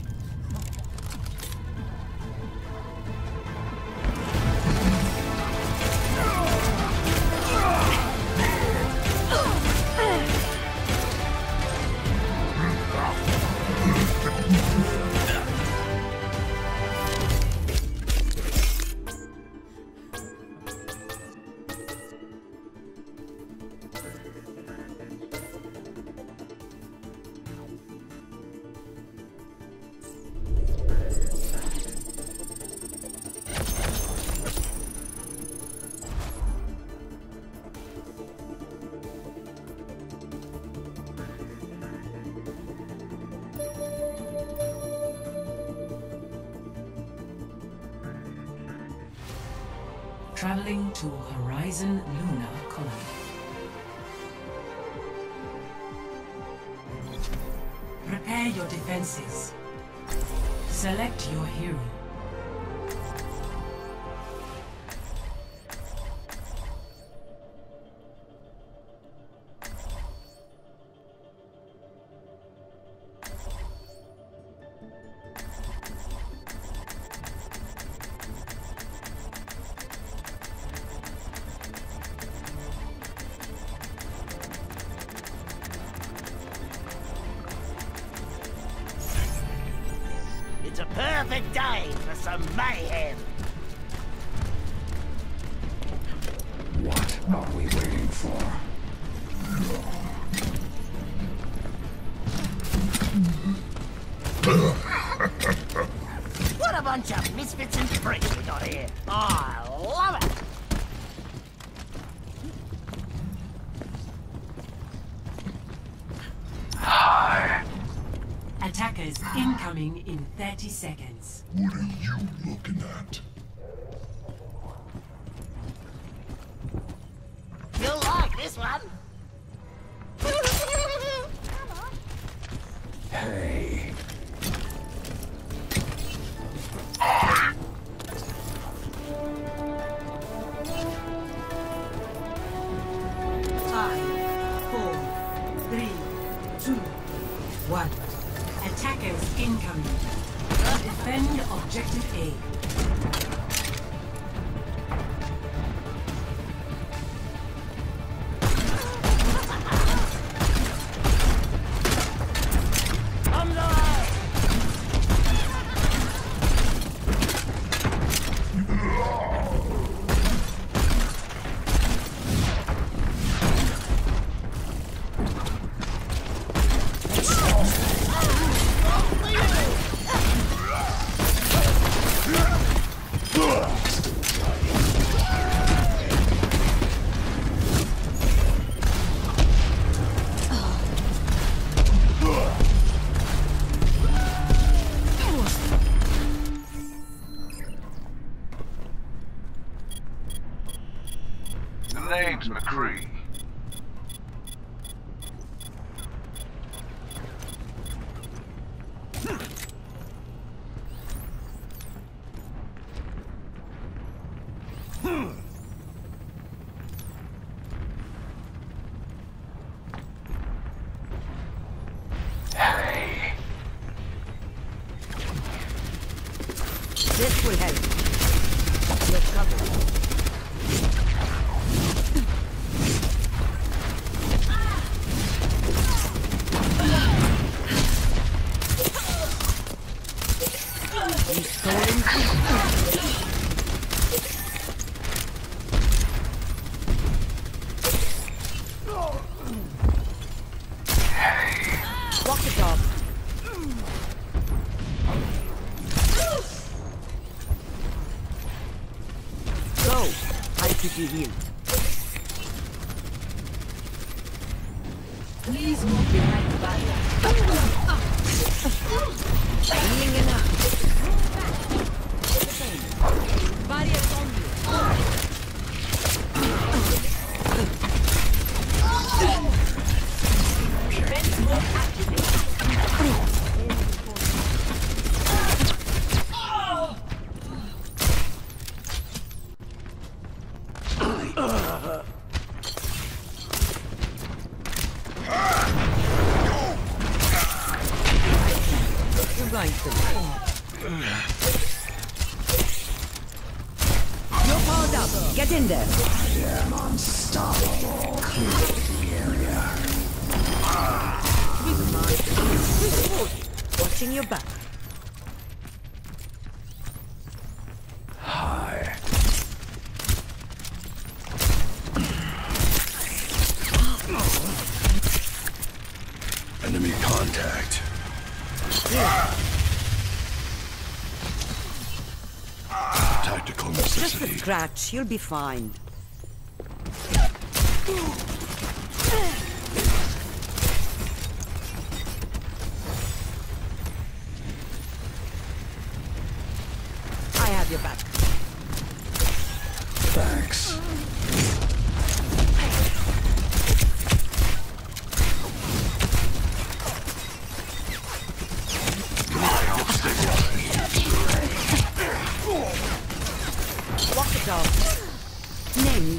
S1: Traveling to Horizon Lunar Colony. Prepare your defenses. Select your hero.
S10: It's a perfect day for some mayhem.
S7: What are we waiting for?
S10: What a bunch of misfits and freaks we got here. I love it.
S1: Attackers incoming in 30 seconds.
S11: What are you looking at?
S10: You'll like this one.
S7: Hey.
S1: Objective A.
S5: Name's McCree. Hey.
S9: This will help. You're covered. Walk the dog. Go. I'll keep you healed.
S1: Please move behind the barrier.
S9: Healing enough.
S6: Barriers on you.
S9: You're going to. You're powered up. Get in there.
S11: I am unstoppable. Clear the area.
S9: Watching your back.
S11: Hi. Enemy contact. Tactical
S9: Just a
S11: necessity.
S9: scratch. You'll be fine. I have your back.
S11: Thanks.
S9: Walk the dog. Name.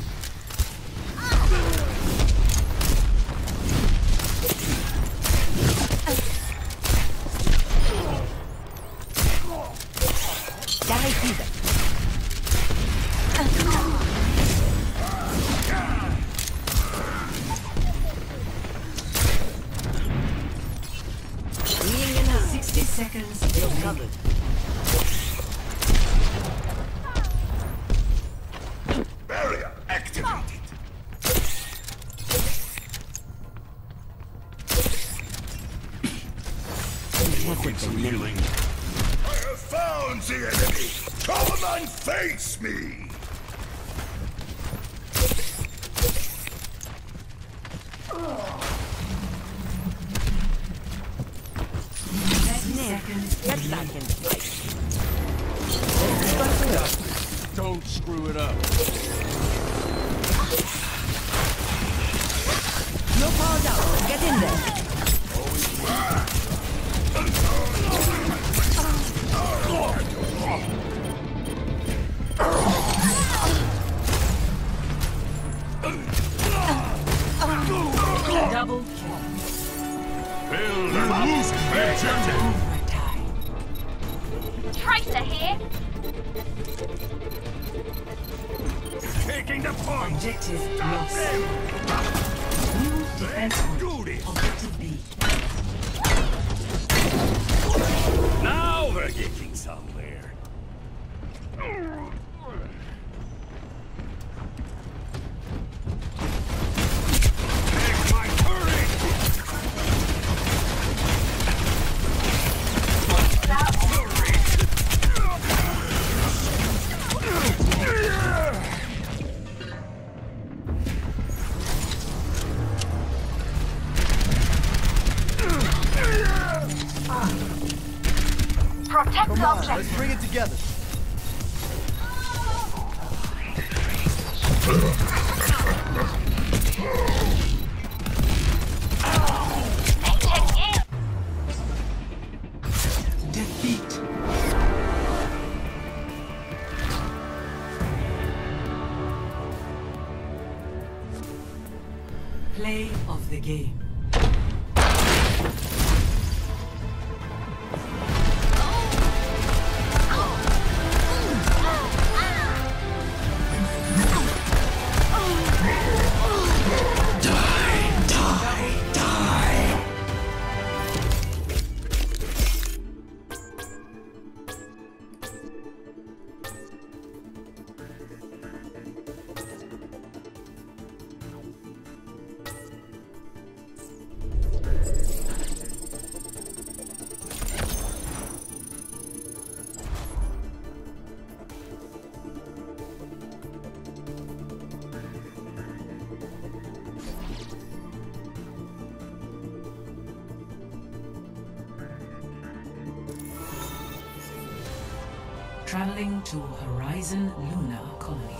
S9: Die fever. Healing enough.
S1: 60 seconds.
S9: You're covered.
S11: Barrier activated. Need some healing. I have found the enemy. Come and face me.
S9: Get back in the fight.
S7: Don't screw it up.
S9: No power down. Get in there.
S1: Double kill.
S7: Build and losing the objective.
S3: Tracer here.
S11: the point!
S1: Objective
S11: Stop
S1: lost.
S11: them!
S1: New defense point.
S11: Do this!
S1: Objective B.
S11: Now we're getting somewhere. Take my turret!
S4: Protect the objective.
S7: Let's bring it together.
S1: Defeat. Play of the game. Traveling to Horizon Luna Colony.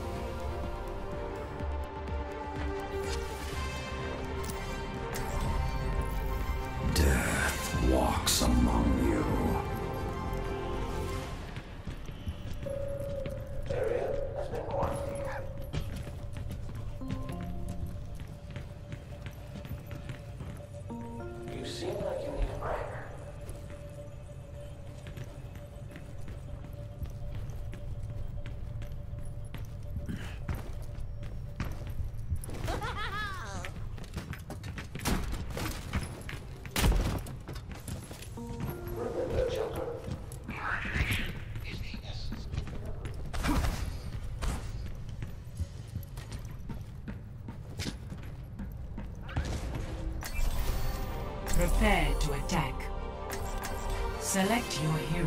S11: Death walks among you.
S5: You seem like you need a break.
S1: Prepare to attack. Select your hero.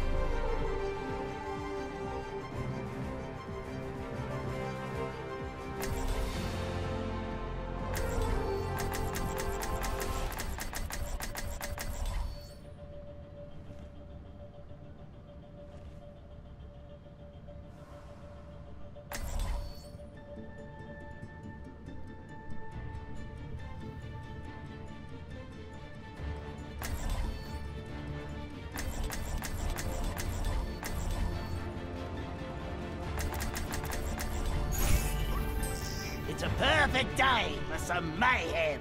S10: It's a perfect day for some mayhem.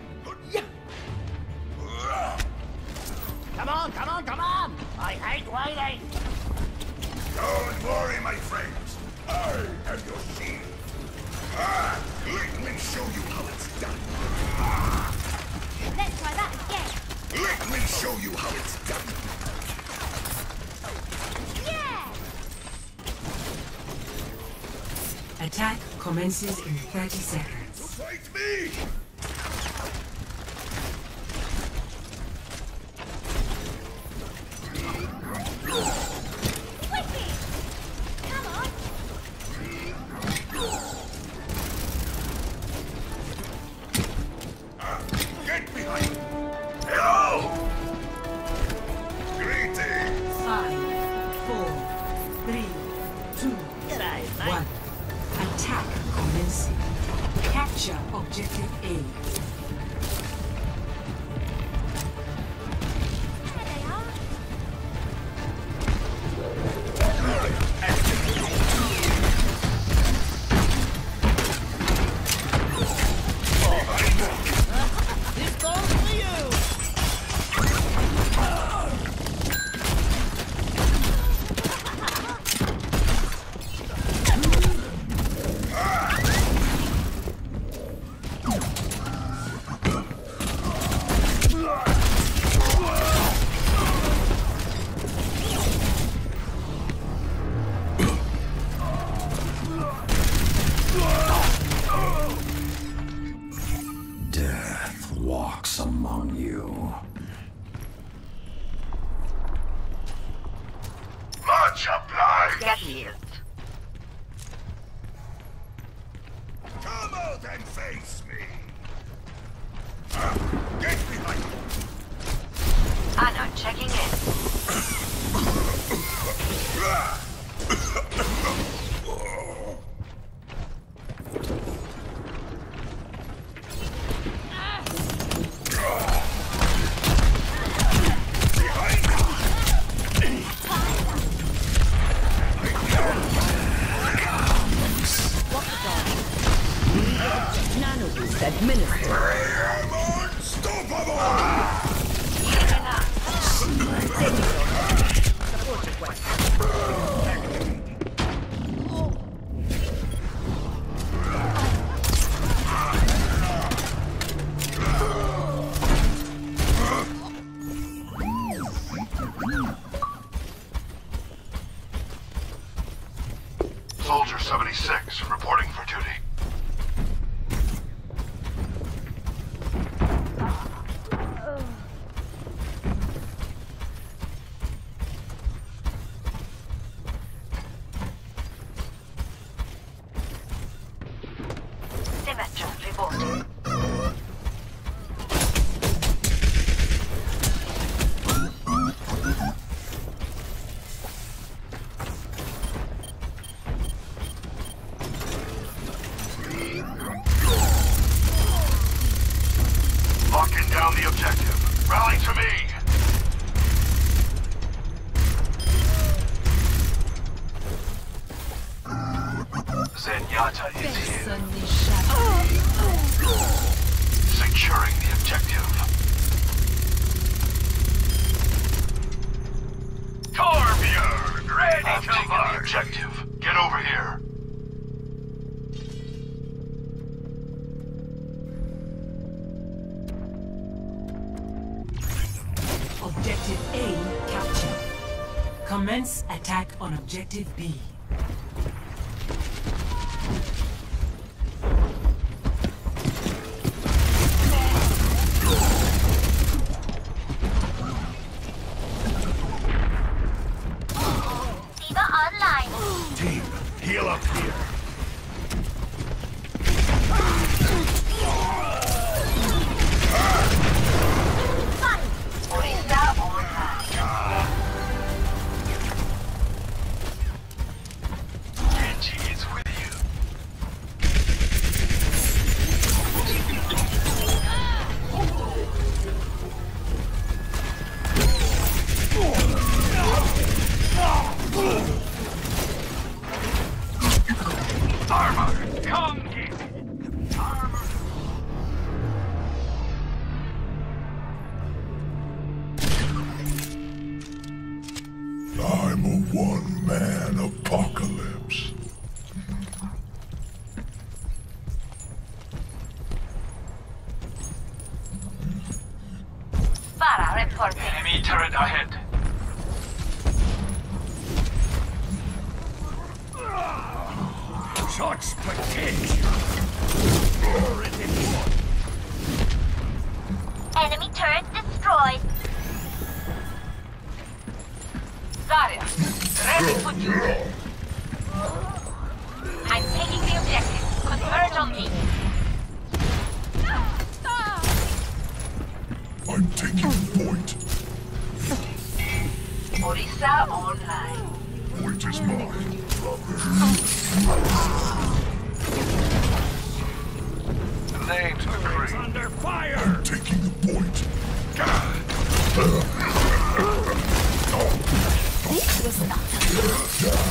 S10: Come on, come on, come on! I hate waiting.
S11: Don't worry, my friends. I am your shield. Let me show you how it's done.
S2: Let's try that again.
S11: Let me show you how it's done.
S2: Yeah!
S1: Attack commences in 30 seconds.
S11: Fight me!
S2: Wicked! Come on!
S11: Get behind! Hello! Greetings!
S1: 5, 4, 3, 2,
S10: G'day, mate.
S1: 1. Attack commencing. Capture objective A.
S2: There they are.
S10: This goes for you.
S5: shield.
S11: Come out and face me! Get behind me!
S4: Anna checking in.
S6: Nanoboost administered.
S11: I am unstoppable!
S6: Support request.
S11: Soldier 76, reporting for duty.
S4: Symmetra reporting.
S11: Locking down the objective. Rally to me! Zenyatta is here.
S8: Suddenly shattered.
S11: Securing the objective. Torbjörn, ready I'm taking the objective. Get over here.
S1: Objective A captured. Commence attack on Objective B.
S2: Diva online.
S11: Team, heal up here.
S4: Orisa online.
S11: Genji is with you. Armor, come get it. Armor. I'm a one-man apocalypse.
S4: Vara reporting.
S5: Enemy turret ahead.
S7: Shots potential.
S2: Enemy turret destroyed.
S4: Zarya, ready for duty. I'm taking the objective. Converge on me.
S11: I'm taking point.
S4: Orisa online.
S11: Point is mine.
S5: Names agree.
S7: Under fire.
S11: I'm taking the point.
S6: This was not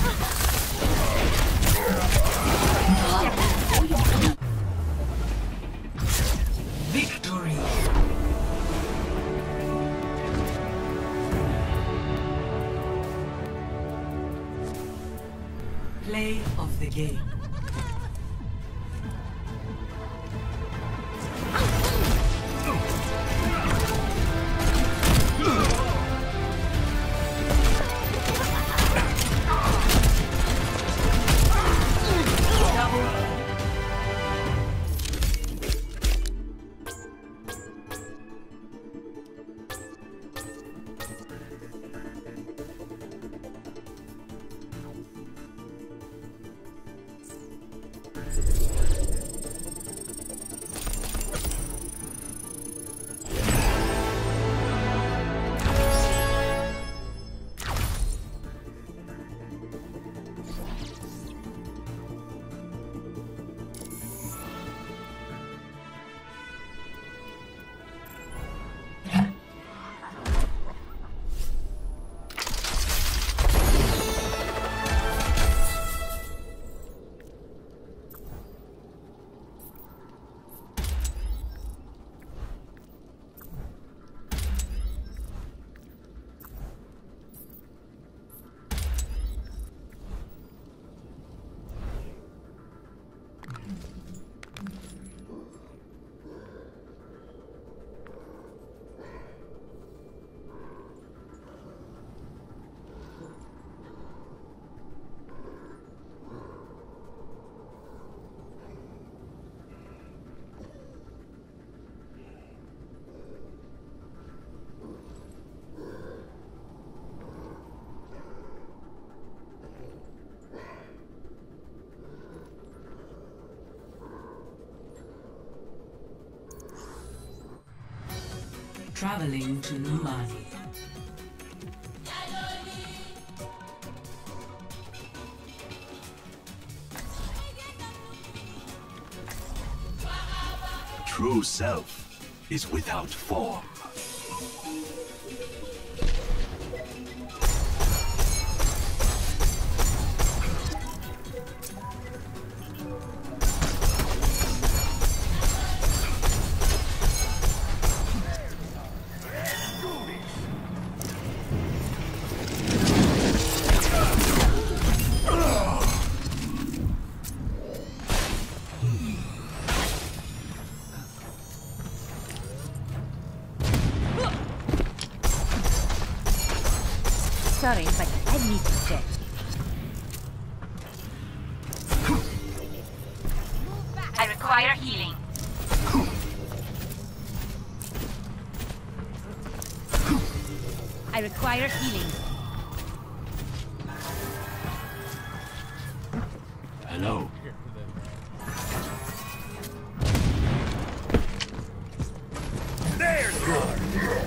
S1: Victory! Play of the game. Traveling to Lumani.
S7: True self is without form.
S6: Sorry, but I need to check.
S4: I require healing.
S6: I require healing.
S7: Hello.
S11: There's one!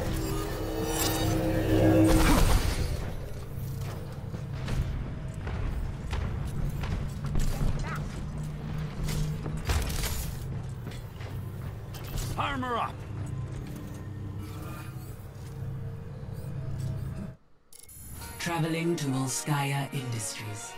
S7: Armor up.
S1: Traveling to Volskaya Industries.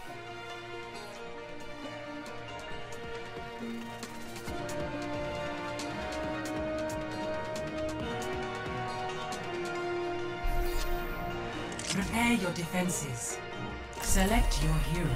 S1: Prepare your defenses. Select your hero.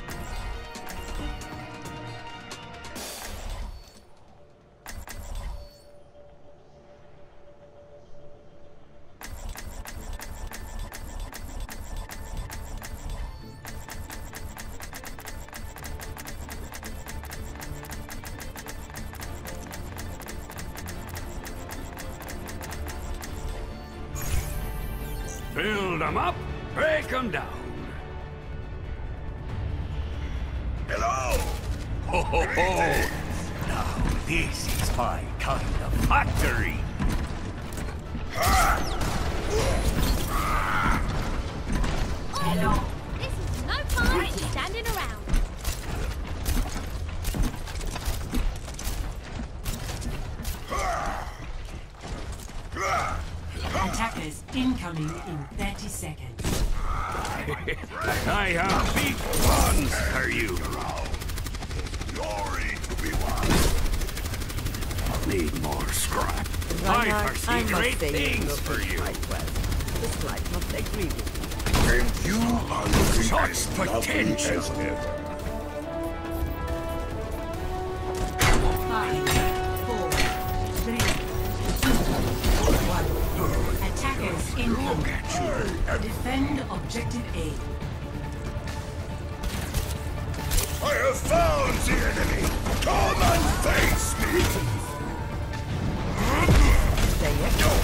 S7: Build them up, break them down.
S11: Hello!
S7: Ho ho ho! Now this is my kind of factory.
S2: Hello. This is no time to standing around.
S1: Attackers incoming in 30 seconds.
S7: I have big plans for you.
S11: Glory to be won!
S7: Need more scrap.
S9: Reinhard,
S7: I foresee great
S9: must say
S7: things for you.
S9: Quite well. This life must agree with
S11: And you are looking
S7: Such
S11: as lovely
S7: potential.
S11: as ever.
S1: 5, 4, 3, 2, 1. Attackers incoming. Defend objective A.
S11: I have found the enemy! Come and face me!
S9: Stay here.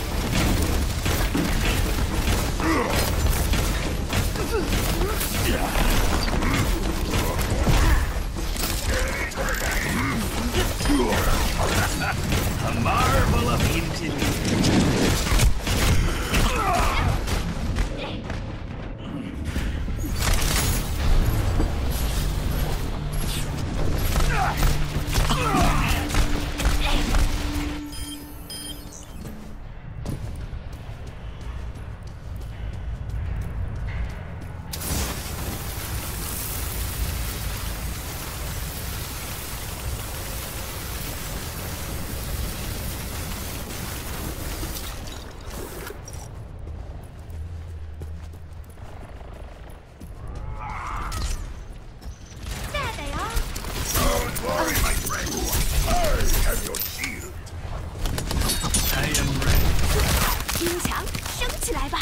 S11: have your shield.
S5: I am ready.
S2: 心墙升起来吧。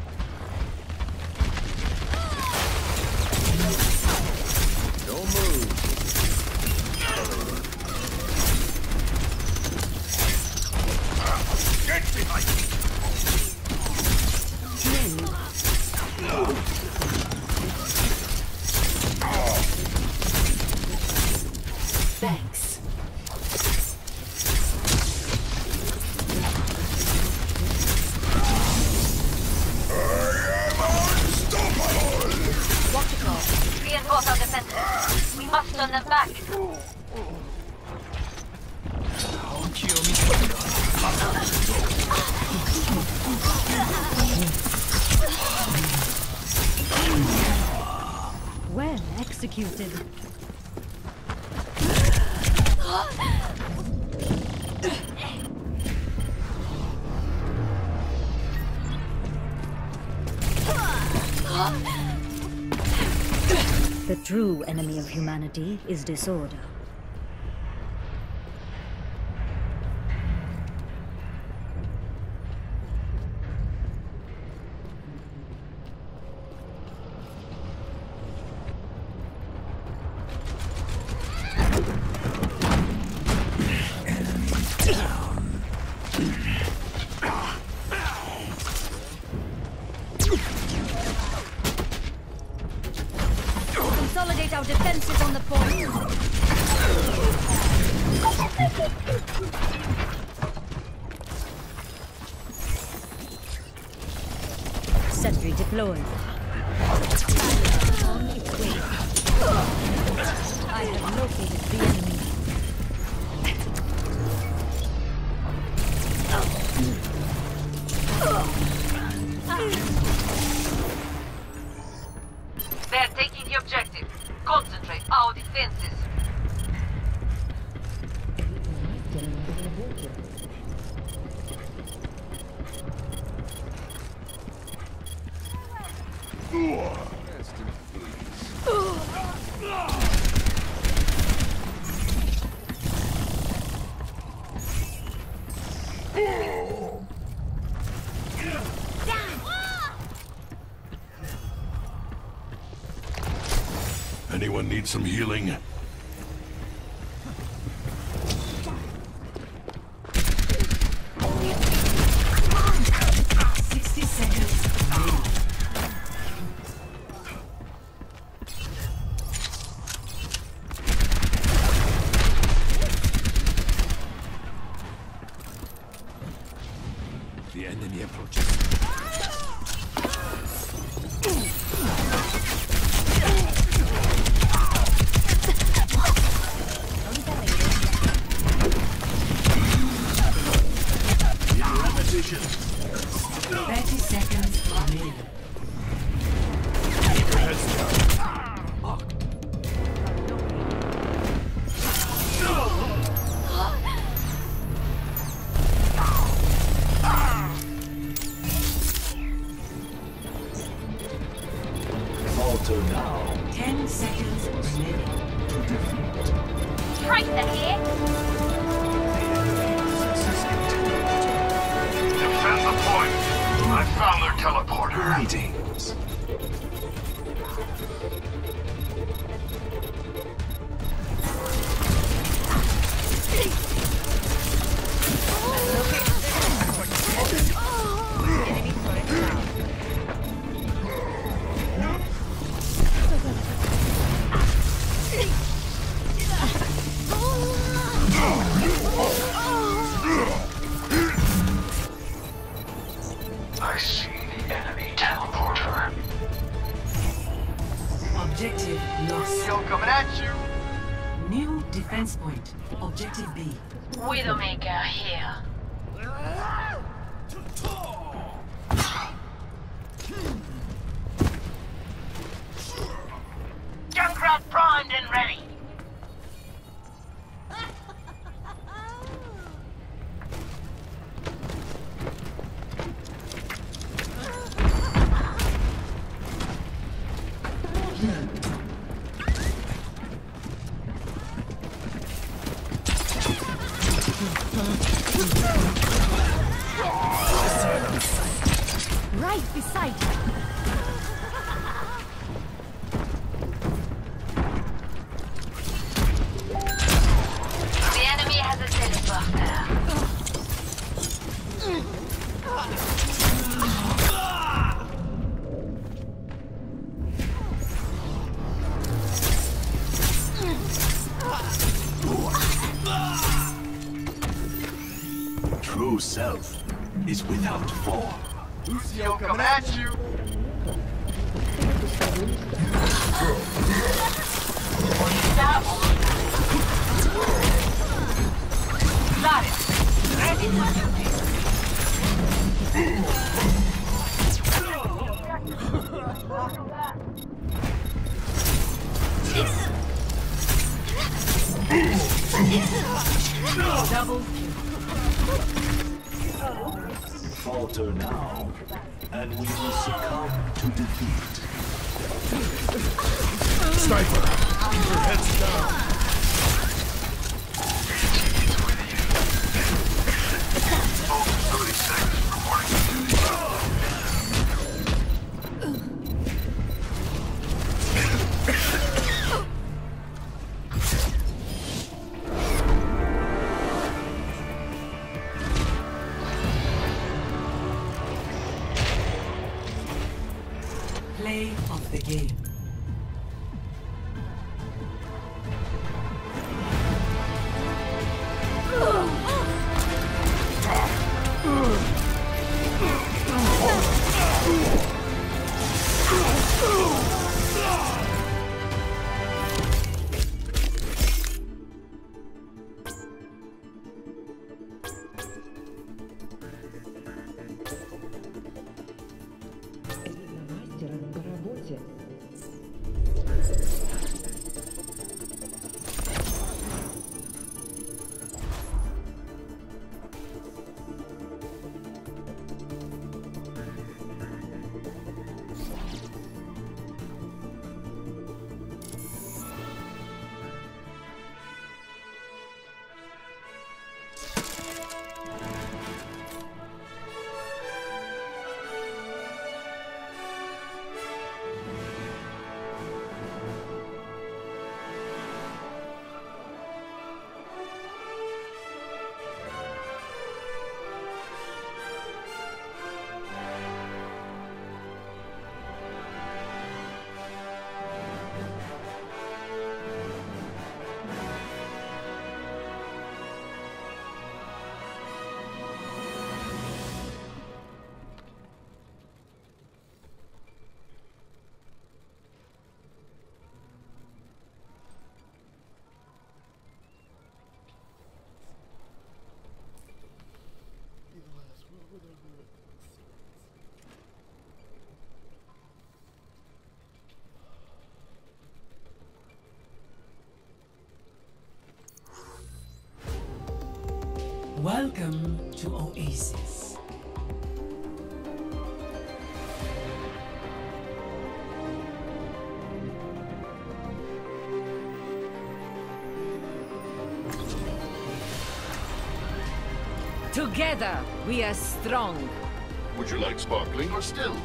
S7: Don't move.
S11: Get behind me.
S1: Thanks.
S4: Reinforce our defenses. We must turn them back.
S6: Well executed. The true enemy of humanity is disorder.
S8: Consolidate our defenses on the point.
S6: Sentry deployed. On its way. I have located the enemy.
S4: They're taking the objective. Concentrate our defenses.
S11: Anyone need some healing?
S7: The enemy approaches.
S5: Repetition.
S1: 30 seconds remaining.
S5: Keep your heads down.
S7: Alter now.
S1: 10 seconds remaining.
S2: Tracer here.
S5: Defend the point. I found their teleporter.
S7: Greetings.
S5: I see the enemy teleporter.
S1: Objective lost.
S10: Yo, coming at you.
S1: New defense point. Objective B.
S4: Widowmaker here. Junkrat primed and ready.
S6: Right beside you.
S4: The enemy has a teleporter.
S7: True self is without form.
S5: Lucio coming at you!
S4: Got it. Ready to shoot.
S1: Double
S7: Falter now, and we will succumb to defeat.
S11: Sniper, keep your heads down.
S1: play of the game. Welcome to Oasis.
S6: Together, we are strong.
S11: Would you like sparkling or still?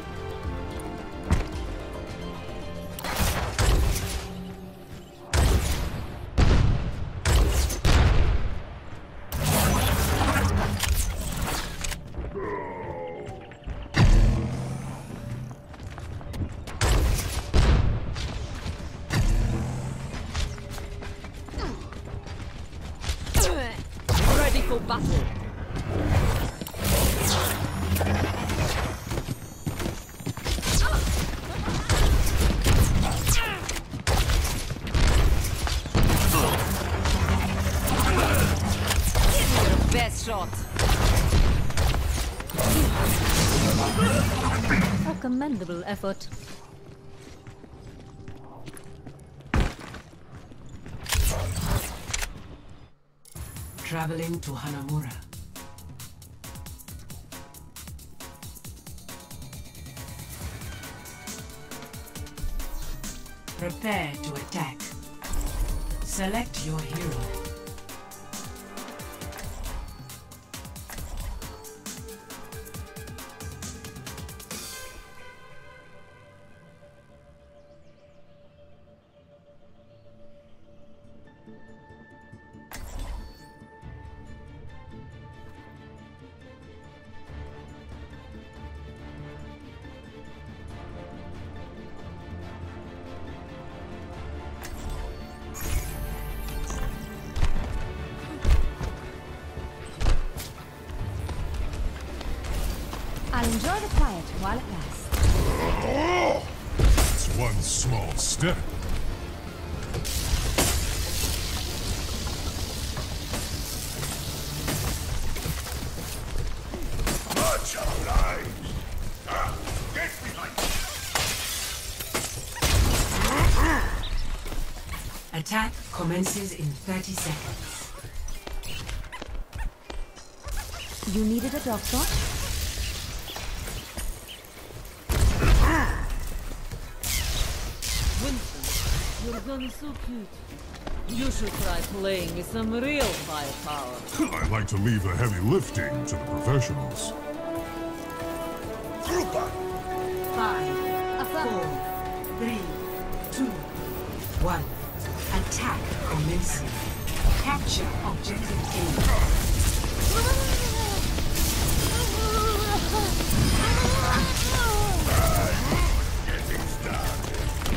S6: Ready for battle. Best shot. A commendable effort.
S1: Traveling to Hanamura. Prepare to attack. Select your hero.
S6: Enjoy the quiet while it lasts.
S11: It's one small step. Much obliged. Get behind me.
S1: Attack commences in 30 seconds.
S6: You needed a doctor?
S12: Winston, you're gonna so cute. You should try playing with some real firepower.
S11: I like to leave the heavy lifting to the professionals.
S1: 5, 4, 3, 2, 1. Attack commencing. Capture objective A.
S11: Getting started.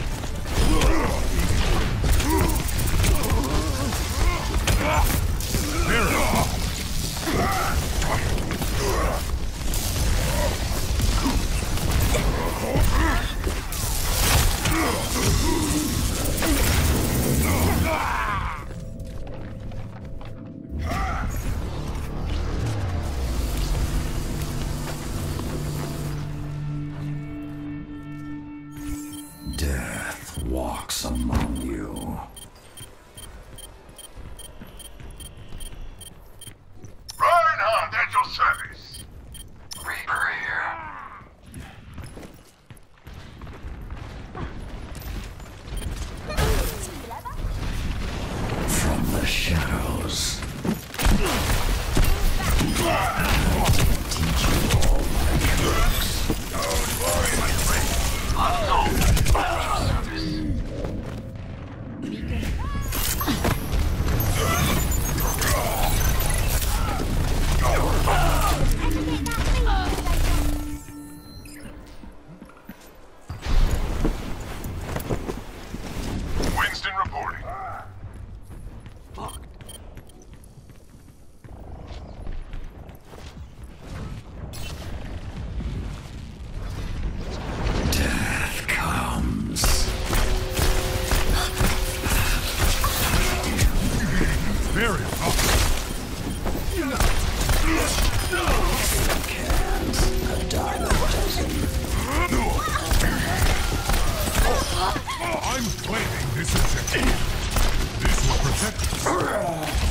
S11: Death walks among you. Reinhardt, at your service. Reaper here. From the shadows. Teach you all my tricks. Don't worry, my friend. Winston reporting. Death comes. Very a dime a dozen. I'm claiming this objective. This will protect us.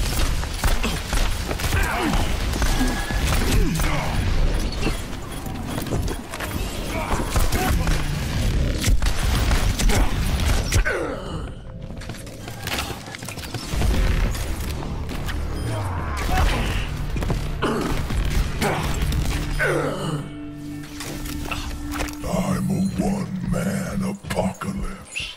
S11: I'm a one-man apocalypse.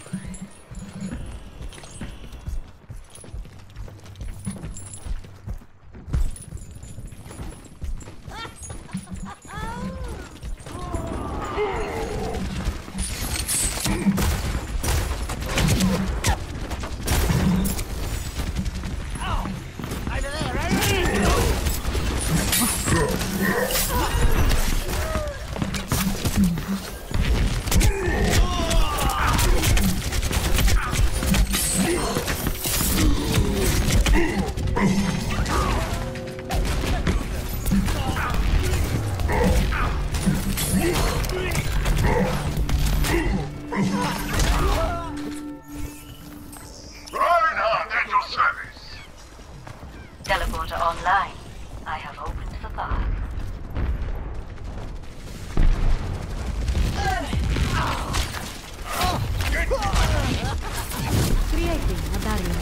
S11: Reinhardt, at your service.
S4: Teleporter online. I have opened the bar.
S6: Creating a barrier.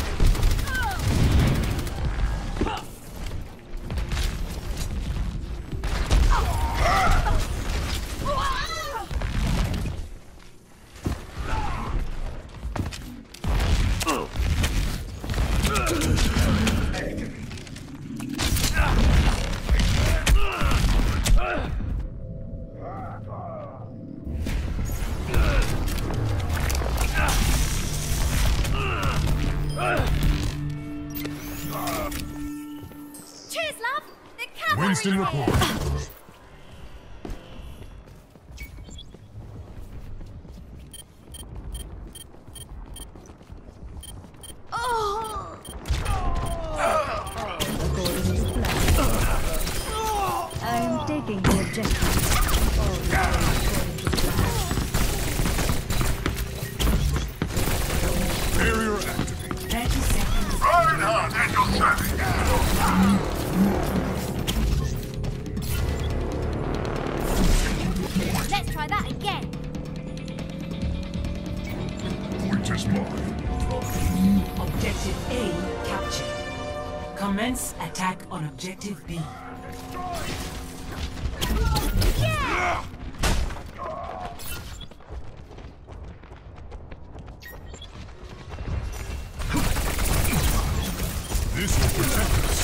S2: Cheers, love! The camera!
S11: Winston report.
S6: taking the objective.
S11: Barrier activated.
S1: 30 seconds.
S11: Reinhardt at your service.
S2: Let's try that again.
S11: Point is mine.
S1: Objective A captured. Commence attack on objective B.
S11: This will protect us.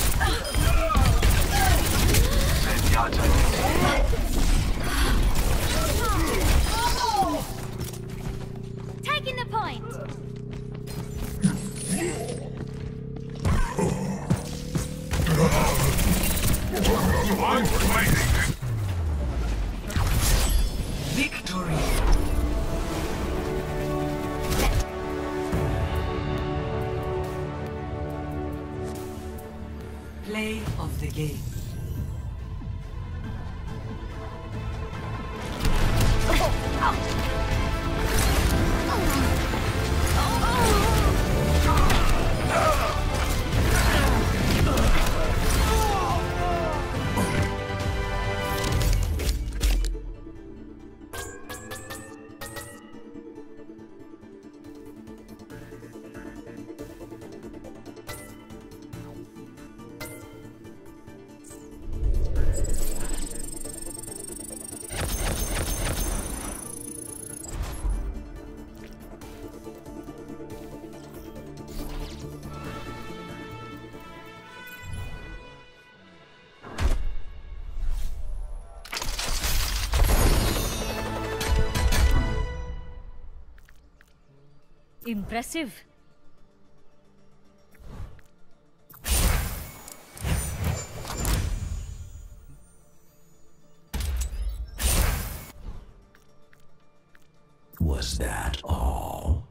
S2: Taking the point.
S11: I'm fighting.
S1: Victory. Play of the game.
S6: Impressive.
S7: Was that all?